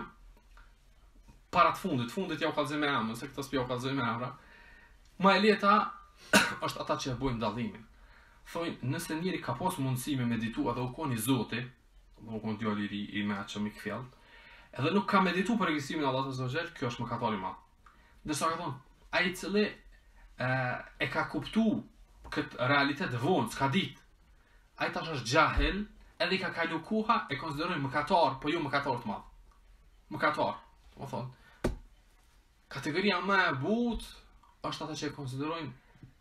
para të fundit, fundit ja u kallëzoj me emër, se këto s'po ja u kallëzoj me emra. Më e lehta është ata që e bojnë dallimin. Thonë, nëse njeri ka pas mundësi me meditu edhe u koni Zoti, u koni djali i ri i mëshëm i kthjellët, edhe nuk ka meditu për ekzistimin e Allahut azza wa jall, kjo është mëkatar i madh. Ndërsa ka thonë, ai i cili e, e ka kuptuar këtë realitet vonë, s'ka ditë, ai tash është xahil, edhe i ka kalu koha e konsiderojnë mëkatar, po jo mëkatar të madh. Mëkatar, do të thonë. Kategoria më e butë është ata që e konsiderojnë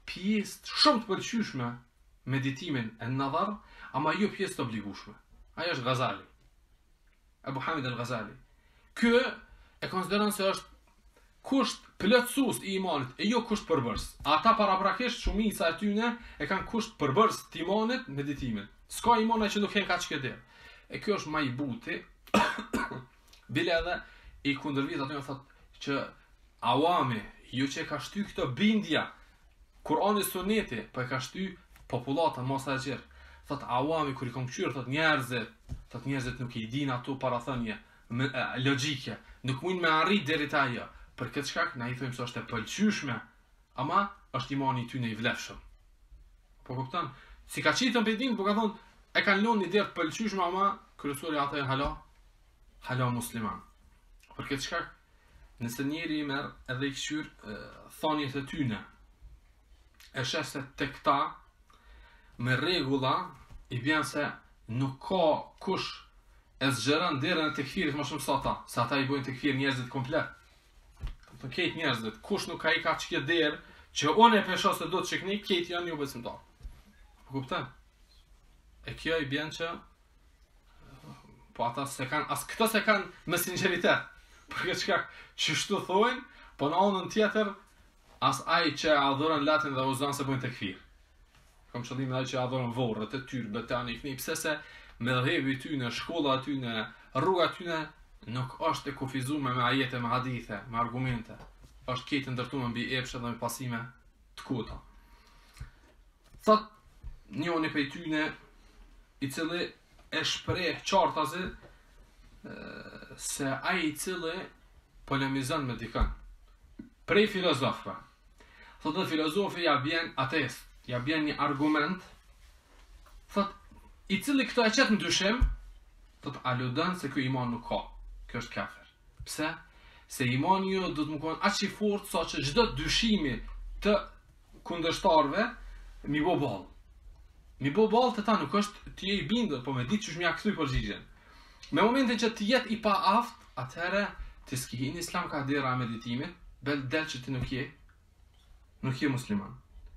pjesë shumë të pëlqyeshme meditimin e nadhar, ama jo pjesë të obligueshme. Ajo është Ghazali. Abu Hamid al-Ghazali. Ky e konsideron se është kusht plotësues i imanit e jo kusht përbërës. Ata paraprakisht shumica e tyre e kanë kusht përbërës të imanit meditimin. S'ka imana që nuk kanë kaq këtë. E kjo është më i buti. Bile edhe i kundërvit aty thotë që awami jo që e ka shty këto bindja Kurani Suneti, po e ka shty popullata masagjer. Thot awami kur i kanë kthyer thot njerëzit, thot njerëzit nuk i dinë ato parathënie logjike, nuk mund me arrit deri te ajo. Për këtë shkak na i thojmë se është e pëlqyeshme, ama është imani i tyre i vlefshëm. Po kupton? Si ka qitën për din, po ka thonë e kanë lënë një derë të pëlqyeshme, ama kryesori ata janë hala hala musliman. Për këtë shkak, nëse njeri i merr edhe i këshyr thonjet e tyre, e shes se tek ta me rregulla i bjen se nuk ka kush e zgjeron derën e tekfirit më shumë se ata, se ata i bojnë tekfir njerëzit komplet. Të ketë njerëzit, kush nuk ka i ka që këtë derë, që unë e pesho se do të shikni, ketë janë një besimtar. Po kupton? E kjo i bjen që po ata se kanë, as këto se kanë me sinqeritet. Për këtë shkak çështu thonë, po në anën tjetër as ai që adhuron latin dhe uzan se bojnë tekfir. Kam qëllimin ai që adhuron vorrët e tyre, betani këni, pse se medhhebi i tyre, shkolla e tyre, rruga e tyre nuk është e kufizuar me ajete, me hadithe, me argumente. Është këtë ndërtuar mbi epshe dhe me pasime të kota. Thot njëri prej tyre i cili e shpreh qartazi se ai i cili polemizon me dikën prej filozofëve. Thotë filozofi ja bjen ateist, ja bjen një argument, thot i cili këto e qet në dyshim, thot aludon se ky iman nuk ka. Kjo është kafir. Pse? Se imani jo do të më konë aq i fortë sa që çdo dyshimi të kundërshtarëve mi bo ball. Mi bo ball të ta nuk është ti je i bindur, po me ditë që shmja këthuj përgjigjen. Me momentin që ti jet i pa aft, atëherë ti s'ki hin islam ka dera e meditimit, bel del që ti nuk je, nuk je musliman.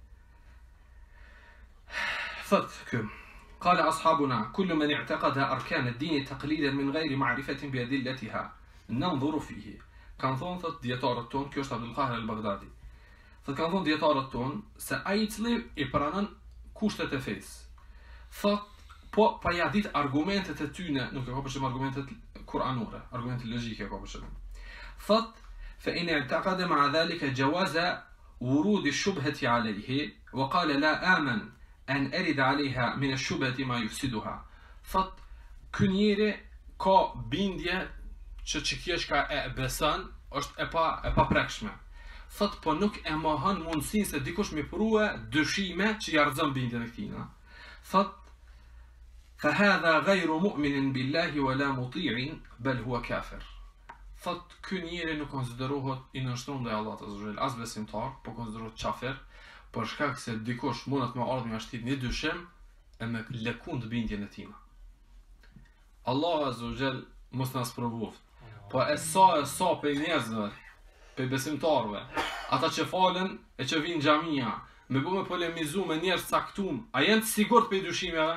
Thot kë, قال أصحابنا كل من اعتقد أركان الدين تقليدا من غير معرفة بأدلتها ننظر فيه. كان ثون thot dietarët ton, kjo është Abdul Qahir al-Baghdadi. Thot kanë thonë dietarët ton se ai i cili i pranon kushtet e fesë. Thot po pa ja dit argumentet e tyre, nuk e ka përshëm argumentet kuranore, argumentet logjike ka përshëm. Thot فإن اعتقد مع ذلك جواز ورود الشبهة عليه وقال لا آمن أن أرد عليها من الشبهة ما يفسدها. Thot ky njeri ka bindje që që kjo shka e beson është e pa e paprekshme. Thot po nuk e mohon mundësinë se dikush mi prue dyshime që ja rrezon bindjen e këtij. Thot فهذا غير مؤمن بالله ولا مطيع بل هو كافر. Thot ky njeri nuk konsiderohet i nënshtruar ndaj Allahut azza wa jall, as besimtar, po konsiderohet kafir, për shkak se dikush mundet me ardhmë ashtit një dyshim e me lëkund bindjen e tij. Allahu azza wa jall mos na sprovoft. Po e sa e sa pe njerëzve, pe besimtarve, ata që falen e që vinë xhamia, me bu me polemizu me njerëz caktum, a janë të sigurt pe dyshimeve?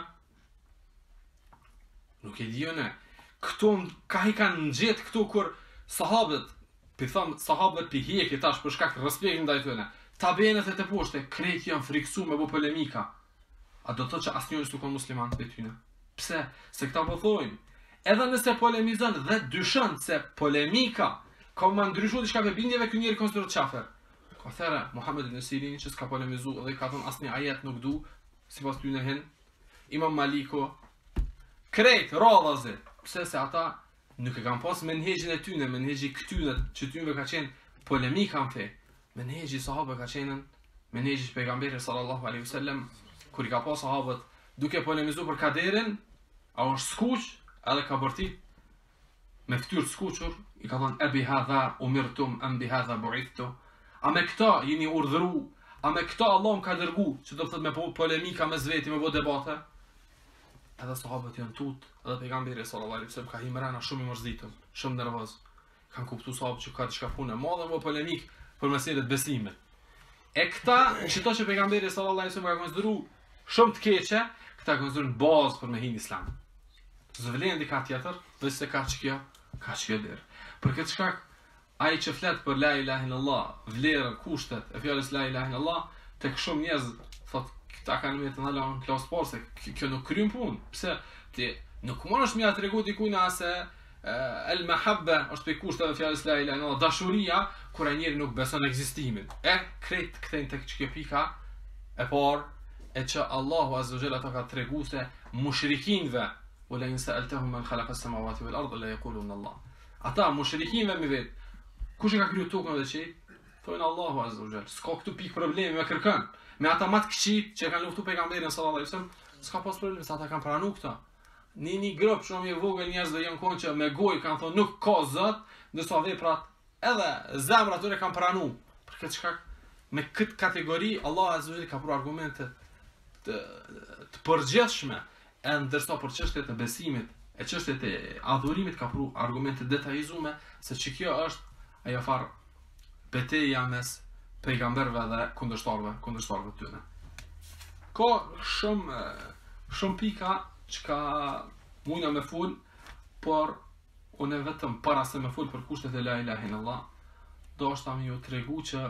Nuk e di ne. Këtu ka i kanë ngjet këtu kur sahabët, pi thon sahabët pi hiqi tash për shkak të respektit ndaj tyre. Tabenet e të poshte, krejt janë friksu me bu polemika. A do të thotë që asnjëri nuk ka musliman për tyne? Pse? Se këta po thojnë, edhe nëse polemizon dhe dyshon se polemika ka më ndryshuar diçka me bindjeve, ky njeri konsiderohet kafir. Ka thënë Muhammed ibn Sirin që s'ka polemizu dhe ka thonë asnjë ajet nuk du, sipas tyne hin. Imam Maliku, krejt radhazi, pse se ata nuk e kanë pas menhexhin e tyne, menhexhi këtyre që tyne ka qenë polemika në fe. Menhexhi sahabëve ka qenë menhexhi pejgamberit sallallahu alaihi wasallam, kur i ka pas sahabët duke polemizuar për kaderin, a është skuq, edhe ka bërtit me fytyrë skuqur, i ka thënë ebi hadha umirtum am bi hadha bu'ithtu. A me këta jeni urdhëru, a me këta Allah më ka dërgu, që do të thotë me polemika mes veti, me bo debate. Edhe sahabët janë tut, edhe pejgamberi sallallahu alaihi wasallam ka himrana shumë i mërzitëm, shumë nervoz. Kanë kuptuar sahabët që ka diçka punë e madhe, mo polemik për meselet besimit. E këta, çdo që pejgamberi sallallahu alajhi wasallam ka konsideruar shumë të keqe, këta konsiderojnë bazë për me hin islam. Zvelen dika tjetër, dhe se ka që kjo, ka që kjo lirë. Për këtë shkak, ai që flet për la ilaha illallah, vlerën, kushtet e fjalës la ilaha illallah, tek shumë njerëz thot këta kanë më të ndalon klas por se kjo nuk kryen punë. Pse ti nuk mundesh më t'tregu dikujt se el mahabba është pe kushteve fjalës la ilaha illallah, dashuria kur ai njeri nuk beson ekzistimin. E krejt kthejnë tek kjo pika e parë e që Allahu azza wa jalla ata ka tregu se mushrikinëve wala in sa'altahum man khalaqa as-samawati wal arda la yaquluna Allah. Ata mushrikinëve me vet. Kush e ka kriju tokën dhe qiellin? Thonë Allahu azza wa jalla. S'ka këtu pikë problemi me kërkën. Me ata më të këqit që kanë luftu pejgamberin sallallahu alaihi wasallam, s'ka pas problem se ata kanë pranuar këtë. Një një grup shumë i vogël njerëzve janë konë që me gojë kanë thonë nuk ka Zot, ndërsa veprat edhe zemrat tyre kanë pranuar. Për këtë shkak me këtë kategori Allah azza wa jalla ka pru argumente të, të përgjithshme, e ndërsa për çështjet e besimit e çështjet e adhurimit ka pru argumente detajzume se që kjo është ajo farë betejë mes pejgamberëve dhe kundërshtarëve, kundërshtarëve të tyre. Ka shumë shumë pika që ka mujna me ful, por unë vetëm para se me ful për kushtet e la ilaha illallah, do është ta më ju tregu që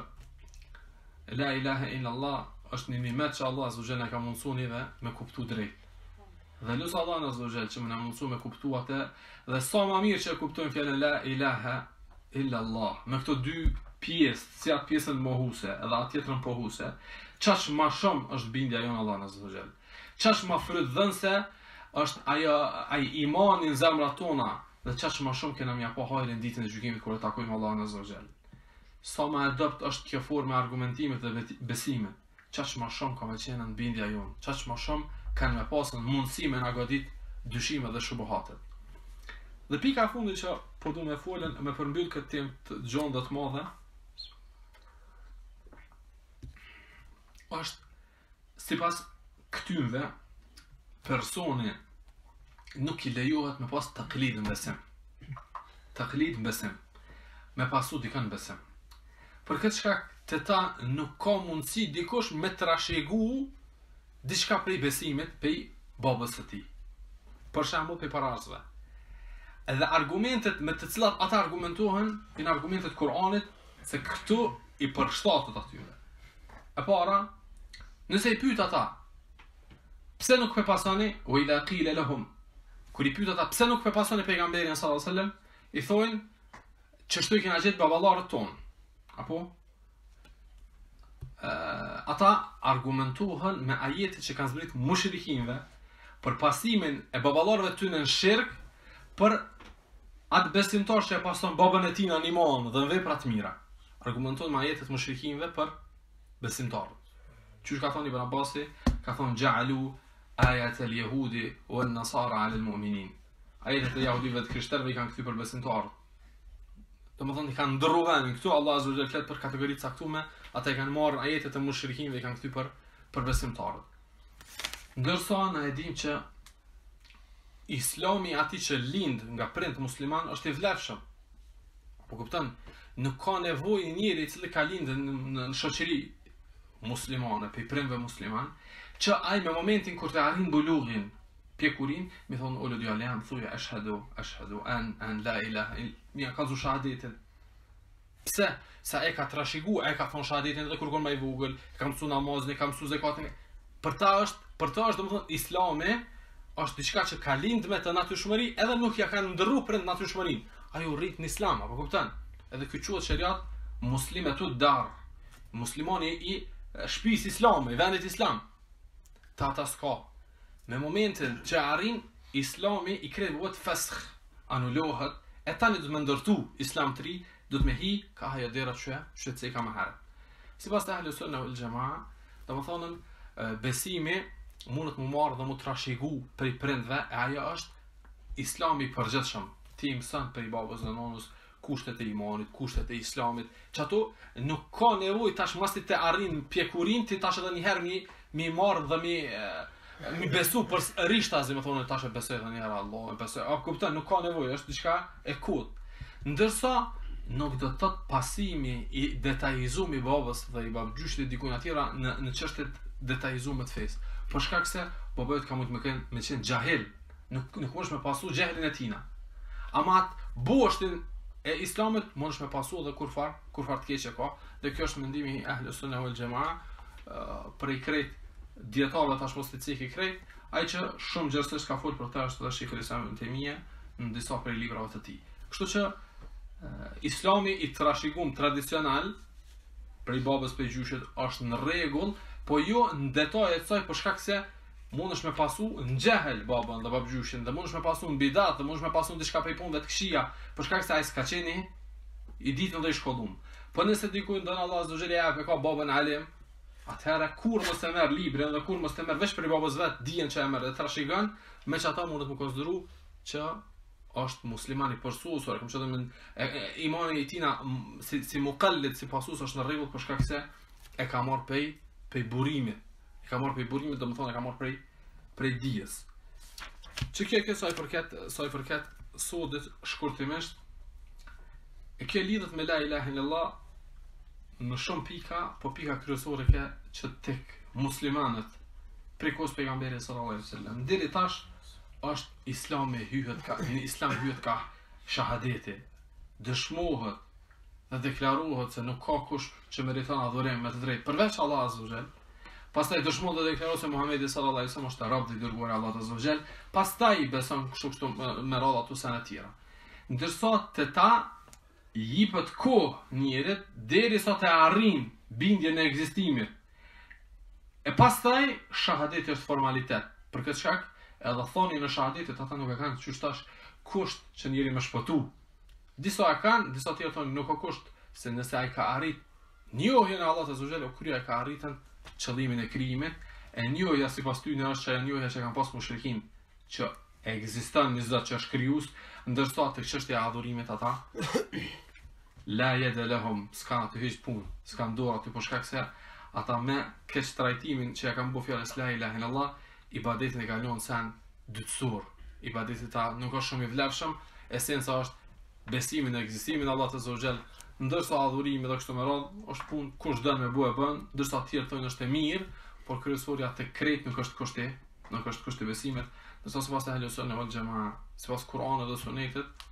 la ilaha illallah është një nimet që Allah azza wa jalla ka mundsuar me kuptu drejt. Dhe lusë Allah azza wa jalla që më na mundsu me kuptu atë, dhe sa më mirë që kuptojmë fjalën la ilaha illallah me këto dy pjesë, si atë pjesën mohuese edhe atë tjetrën pohuese, çaq më shumë është bindja jonë Allah azza wa jalla. Çaq më frytdhënse është ajo ai imani në zemrat tona, dhe çaq më shumë kena mja pa hajrin ditën e gjykimit kur e takojmë Allahun azza wa jalla. Sa më adopt është kjo formë argumentimit dhe besimit, çaq më shumë ka me qenë në bindja jonë, çaq më shumë kanë me pasën mundësi me na godit dyshime dhe shubuhatet. Dhe pika e fundit që po du me folën, me përmbyll këtë temë të gjonë dhe të madhe, është sipas këtymve personi nuk i lejohet me pas taklid në besim. Taklid në besim. Me pasu dikën në besim. Për këtë shkak të ta nuk ka mundësi dikush me trashëgu diçka prej besimit prej babës së tij. Për shembull prej pararzve. Edhe argumentet me të cilat ata argumentohen janë argumentet Kur'anit se këtu i përshtatet atyre. E para, nëse i pyet ata, pse nuk pe pasoni u ila qila lahum. Kur i pyet ata pse nuk pe pasoni pejgamberin sallallahu alaihi wasallam, i thonë çështoj kena gjetë baballarët tonë. Apo uh, ata argumentohen me ajete që kanë zbrit mushrikinëve për pasimin e baballarëve tyre në shirk, për atë besimtar që e pason babën e tij në iman dhe në vepra të mira. Argumentohen me ajetet mushrikinëve për besimtarët. Qysh ka thonë Ibn Abbasi, ka thonë ja'alu ayat al-yahudi wa an-nasara 'ala al-mu'minin. Ajetet e jahudive të krishterëve i kanë kthyr për besimtarët. Domethënë i kanë ndrru vendin. Këtu Allah azza wa jalla flet për kategori të caktuara, ata i kanë marrë ajetet e mushrikinëve i kanë kthyr për për besimtarët. Ndërsa na e dim që Islami ati që lind nga prind musliman është i vlefshëm. Po kupton, nuk ka nevojë njëri i cili ka lindë në shoqëri muslimane, pe prindve musliman, që ai me momentin kur të arrin bulughin, pjekurin, mi thonë ulu dy alem, thuja ashhadu, ashhadu an an la ilaha illa, mi ka zu shahadetin. Pse? Sa e ka trashëgu, e ka thonë shahadetin dhe kur kon më i vogël, ka mësu namazin, ka mësu zakatin. Për ta është, për ta është domethënë Islami është diçka që ka lind me të natyrshmëri, edhe nuk ja kanë ndërru prind natyrshmërinë. Ai u rrit në Islam, apo kupton? Edhe ky quhet shariat muslimatu dar. Muslimani i shtëpisë islame, i vendit islam. Ta ata s'ka. Me momentin që arrin Islami i krejt vot fasakh, anulohet, e tani do të më ndërtu Islam të ri, do të më hi ka haja dera çë, çë të ka më herë. Sipas të ahlus sunna wal jamaa, domethënë besimi mund të më marrë dhe më trashëgu prej prindve, e ajo është Islami i përgjithshëm. Ti mëson prej babës dhe nonës kushtet e imanit, kushtet e islamit, që ato nuk ka nevojë tash mos ti të arrin pjekurin, ti tash edhe një herë mi mi marr dhe mi mi besu për rishtazi, më thonë tash e besoj edhe një herë Allah, e besoj. A kupton, nuk ka nevojë, është diçka e kot. Ndërsa nuk do të thotë pasimi i detajizum i babës dhe i babgjyshit e dikujt tjera në në çështjet detajzume të fesë. Për shkak se babët ka mund të më kenë me qenë xahil, nuk nuk mundesh me pasu xahilin e tina. Ama atë boshtin e islamit mundesh me pasu edhe kur far, kur far të keqe ka, dhe kjo është mendimi i Ahlus Sunna wal Jamaa për i krejt dietarëve tash mos të ciki krejt, ai që shumë gjithsesi ka folur për këtë është edhe Sheikhul Islam Ibn Taymija në disa prej librave të tij. Kështu që Islami i trashëguar tradicional për i babës për gjyshit është në rregull, po jo në detaje të saj për shkak se mundesh me pasu në xehel babën dhe babgjyshin, dhe mundesh me pasu në bidat, dhe mundesh me pasu në diçka prej punëve të këqija, për shkak se ai s'ka qenë i ditën dhe i shkollum. Po nëse dikujt don Allah azza wa jalla ja ka babën alim, atëherë kur mos e merr librin dhe kur mos e merr veç për i babës vet, dijen që e merr dhe trashëgon, me çata mundet të konsideru që është muslimani përsuesur, kam thënë imani i tina si si muqallid, si pasues është në rregull për shkak se e ka marr prej prej burimit. E ka marr prej burimit, domethënë e ka marr prej prej dijes. Që kjo kjo sa i përket, sa i përket sodit shkurtimisht, e kjo lidhet me la ilaha illallah në shumë pika, po pika kryesore ke që tek muslimanët prej kohës pejgamberit sallallahu alaihi wasallam deri tash është Islami hyhet ka, në Islam hyhet ka shahadeti, dëshmohet dhe deklarohet se nuk ka kush që meriton adhurim me të drejtë përveç Allah azza wa jall. Pastaj dëshmohet dhe deklarohet se Muhamedi sallallahu alaihi wasallam është rob i dërguar i Allahut azza wa jall. Pastaj beson kështu kështu me radha të sana të tjera. Ndërsa te ta i jepet kohë njerit derisa të arrin bindjen e ekzistimit. E pastaj shahadeti është formalitet. Për këtë shkak edhe thoni në shahadetit ata nuk e kanë qysh tash kusht që njeri më shpëtu. Disa e kanë, disa tjerë thonë nuk ka kusht, se nëse ai ka arrit njohjen e Allahut azza wa jalla, kur ai ka arritën qëllimin e krijimit, e njohja sipas tyre është ajo njohja që kanë pas mushrikin, që ekziston një Zot që është krijues, ndërsa tek çështja e adhurimit ata la yada lahum, s'ka të hiç punë, s'ka dorë aty për shkak se ata me keq trajtimin që ja kanë bërë fjalës la ilaha illallah, ibadetin e kalon sen dytësor. Ibadeti ta nuk është shumë i vlefshëm, esenca është besimi në ekzistimin e Allahut azza wa jall, ndërsa adhurimi dhe kështu me radhë është punë kush don me bëu e bën, ndërsa të tjerë thonë është e mirë, por kryesorja te krejt nuk është kushti, nuk është kushti besimit, ndërsa sipas Ahlus Sunna wal Jamaa, sipas Kuranit dhe Sunetit,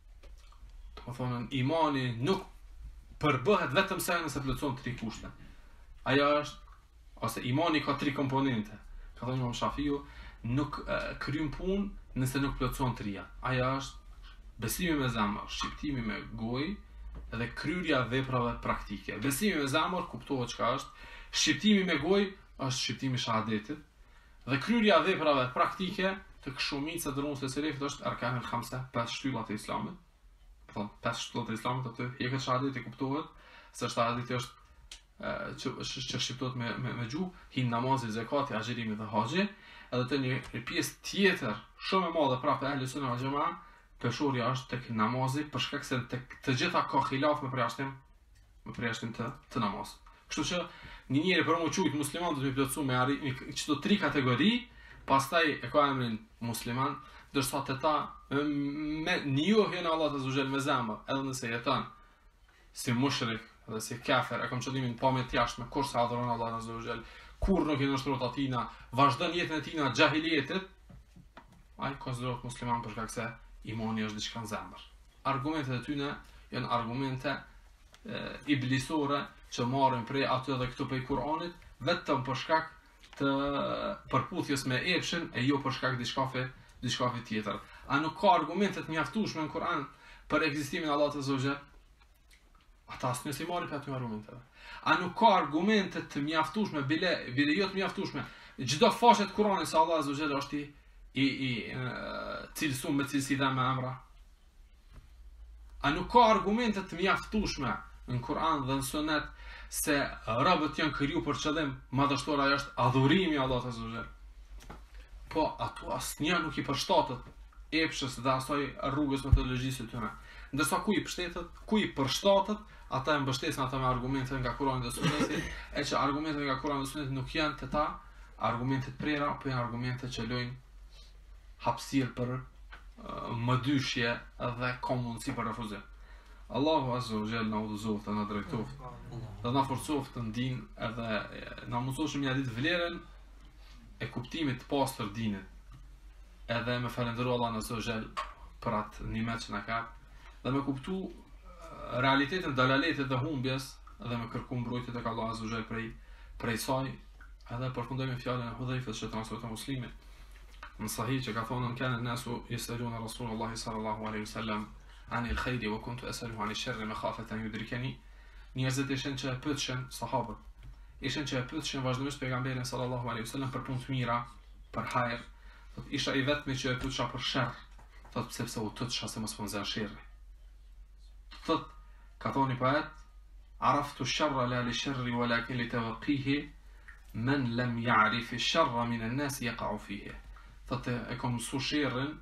do të thonë imani nuk përbëhet vetëm se nëse plotson tri kushte. Ajo është, ose imani ka tri komponente. Ka thënë Imam Shafiu, nuk uh, kryen punë nëse nuk plotson tria. Ajo është besimi me zemër, shqiptimi me gojë dhe kryerja e veprave praktike. Besimi me zemër kuptohet çka është, shqiptimi me gojë është shqiptimi i shahadetit, dhe kryerja e veprave praktike tek shumica e drunës së selefit është arkanul khamsa, pesë shtyllat e Islamit. Po thon, pesë shtyllat e Islamit aty jeket shahadeti kuptohet se shahadeti është që që shqiptohet me me, me gjuhë, hin namazi, zakati, agjerimi dhe haxhi, edhe të një pjesë tjetër shumë e madhe prapë Ahlus Sunna wal Jamaa, peshorja është tek namazi, për shkak se tek të gjitha ka xhilaf me përjashtim, me përjashtim të të namazit. Kështu që një njeri për më qujt musliman do të plotësu me arri çdo tri kategori, pastaj e ka emrin musliman, ndërsa te ta me njohjen e Allahut azza wa jall me zemër, edhe nëse jeton si mushrik dhe si kafir, e kam qëllimin pa me t'jashtme, kur se adhuron Allah azza wa jall, kur nuk i nështrot atina, vazhdon jetën e tina xahilietit, ai konsiderohet musliman për shkak se imani është diçka në zemër. Argumentet e tyne janë argumente e, iblisore që marrin prej aty dhe këtu prej Kuranit, vetëm për shkak të përputhjes me epshin e jo për shkak diçkafe diçkafe tjetër. A nuk ka argumente të mjaftueshme në Kur'an për ekzistimin e Allahut azza wa jall? Ata asnjë si marrin për aty argumente. A nuk ka argumente të mjaftueshme, bile bile jo të mjaftueshme. Çdo faqe të Kuranit se Allah azza wa jall është i i, i cilësuar me cilësi dhe me emra. A nuk ka argumente të mjaftueshme në Kur'an dhe në Sunet se robët janë krijuar për qëllim madhështor, ajo është adhurimi i Allahut azza wa jall. Po ato asnjë nuk i përshtatet epshës dhe asaj rrugës metodologjisë të tyre. Ndërsa ku i përshtatet, ku i përshtatet, ata e mbështesin ata me argumente nga Kurani dhe Suneti, e që argumentet nga Kurani dhe Suneti nuk janë të ta argumente të prera, po janë argumente që lojnë hapësirë për uh, mëdyshje dhe ka mundësi për refuzim. Allahu azza wa jall na udhëzoft, na drejtoft, dhe na forcoft të ndin edhe na mësosh më ditë vlerën e kuptimit të pastër dinit. Edhe me falendëru Allah azza wa jall për atë nimet që na ka, dhe me kuptu realitetin dalaletet dhe humbjes, dhe me kërku mbrojtje tek Allah azza wa jall prej prej saj, edhe përfundoj me fjalën e Hudhaifës që transmeton Muslimi në Sahih që ka thonë kanë nasu yasaluna Rasulullah sallallahu alaihi wasallam ani al-khayri wa kuntu asaluhu ani ash-sharri makhafatan yudrikani. Njerëzit ishin që e pyetshin sahabët, ishin që e pyetshin vazhdimisht pejgamberin sallallahu alaihi wasallam për punë të mira, për hajër. Thot isha i vetmi që e pyetsha për sherr, thot sepse u tutësha se mos punza sherri. Thot ka thoni poet, araftu ash-sharra la li-sharri walakin li tawqihi man lam ya'rif ash-sharra min an-nas yaqa'u fihi. Thot e kam mësu sherrin,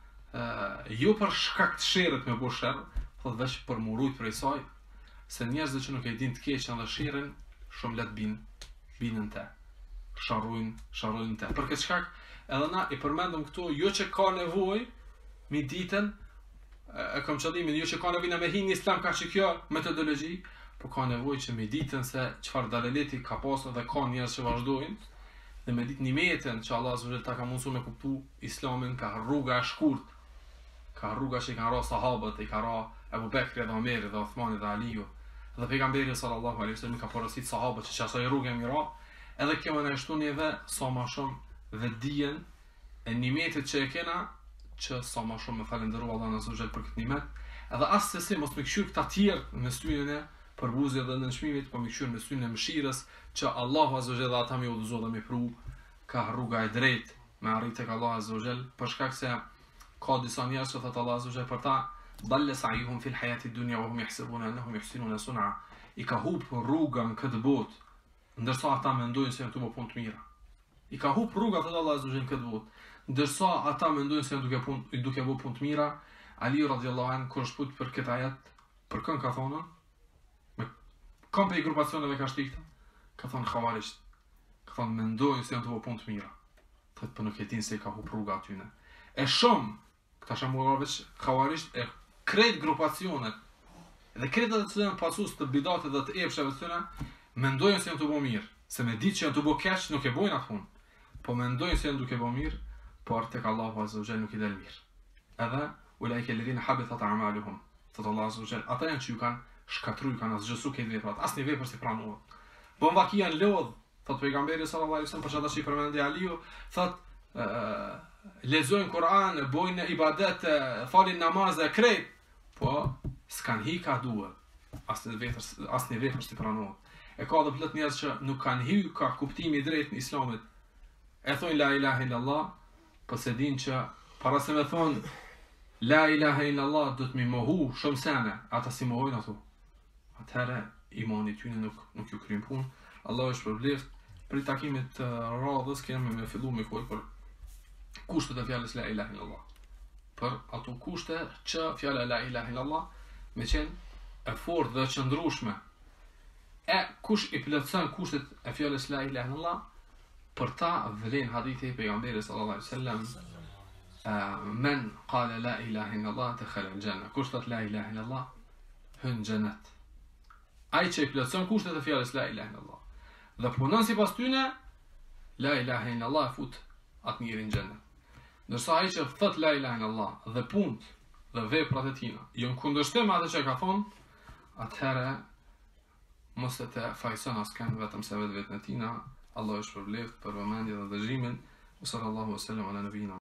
jo për shkak të sherrit me bëu sherr, thot veç për murujt prej saj, se njerëzit që nuk e din të keqen dhe sherrin, shumë let bin, binën te, sharrujnë, sharrujnë te. Për këtë shkak, edhe na i përmendëm këtu, jo që ka nevojë mi ditën, e kam qëllimin, jo që ka nevojë me hinë islam ka që kjo metodologji, po ka nevojë që mi ditën se çfarë daleleti ka pasur dhe ka njerëz që vazhdojnë, dhe me ditë nimetën që Allah azza wa jall ta ka mundsuar me kuptu islamin, ka rruga e shkurt, ka rruga që i kanë ra sahabët, i ka ra Abu Bekri dhe Omeri dhe Uthmani dhe Aliu, dhe pejgamberi sallallahu alaihi wasallam ka porosit sahabët që asaj rrugë mi ra, edhe kjo më na shton neve sa më shumë dhe dijen e nimetit që e kena, që sa më shumë me falendëru Allah azza wa jall për këtë nimet, edhe as se si mos me këshyr këta tjerë me synën e përbuzje dhe nënshmimit, po me këshyr me synën e mëshirës që Allahu azza wa jall ata më udhëzo dhe më pru ka rruga e drejtë me arrit tek Allah azza wa jall, për shkak se ka disa njerëz që thot Allah azza wa jall për ta dalle sa'yuhum fil hayati dunya wa hum yahsabuna annahum yuhsinuna sun'a. I ka hub rruga në këtë botë, ndërsa ata mendojnë se janë të bëjnë punë të mira. I ka hub rruga te Allah azza wa jall në këtë botë, ndërsa ata mendojnë se janë duke punë duke bëu punë të mira. Ali radhiyallahu anhu kur shput për këtë ajet, për kën ka thonë? Me kam pe grupacioneve ka shtikta, ka thonë xhawarisht. Ka thonë mendojnë se janë të bëjnë punë të mira. Thotë po nuk e din se ka hub rruga aty. E shumë këta shamullavesh xhawarisht e krejt grupacionet dhe krejt edhe të pasus të bidatet dhe të epsheve të tëna mendojnë se janë të bo mirë, se me ditë që janë të bo keq nuk e bojnë atë punë, po mendojnë se janë duke bo mirë, por tek Allahu azza wa jall nuk i del mirë. Edhe ulaika alladhina habitat a'maluhum, thot Allah azza wa jall, ata janë që ju kanë shkatruar, kanë asgjësu këtë veprat, asnjë vepër si pranohet. Bon vakia në lodh, thot pejgamberi sallallahu alaihi wasallam, për çfarë tash i përmendi Aliu, thot lexojnë Kur'an, bojnë ibadet, falin namaz e krejt, po s'kan hi ka duhet, asnjë vepër, asnjë vepër si pranohet. E ka dhe plot njerëz që nuk kanë hi ka kuptimi i drejtë në Islamit. E thonë la ilaha illallah, po se din që para se me thonë la ilaha illallah do të më mohu shumë sene, ata si mohojnë ato. Atëherë imani tyne nuk nuk ju kryen punë. Allahu është përbleft. Për takimit të radhës kemi me fillu me folë për kushtet e fjalës la ilaha illallah. Për ato kushte që fjala la ilaha illallah me qenë e fortë dhe qëndrueshme. E kush i plotson kushtet e fjalës la ilaha illallah, për ta vlen hadithi i pejgamberit sallallahu alaihi wasallam, men qala la ilaha illallah dakhala al-janna. Kush thot la ilaha illallah hyn xhenet. Ai që i plotson kushtet e fjalës la ilaha illallah dhe punon sipas tyne, la ilaha illallah fut atë njeri në xhenet. Ndërsa ai që thot la ilaha illallah dhe punt dhe veprat e tina janë kundërshtim me atë që ka thonë, atëherë mos e të fajson askan vetëm se vetë vetën e tina. Allah është përbleft për vëmendje dhe dëgjimin. Sallallahu alaihi wasallam ala nabiyina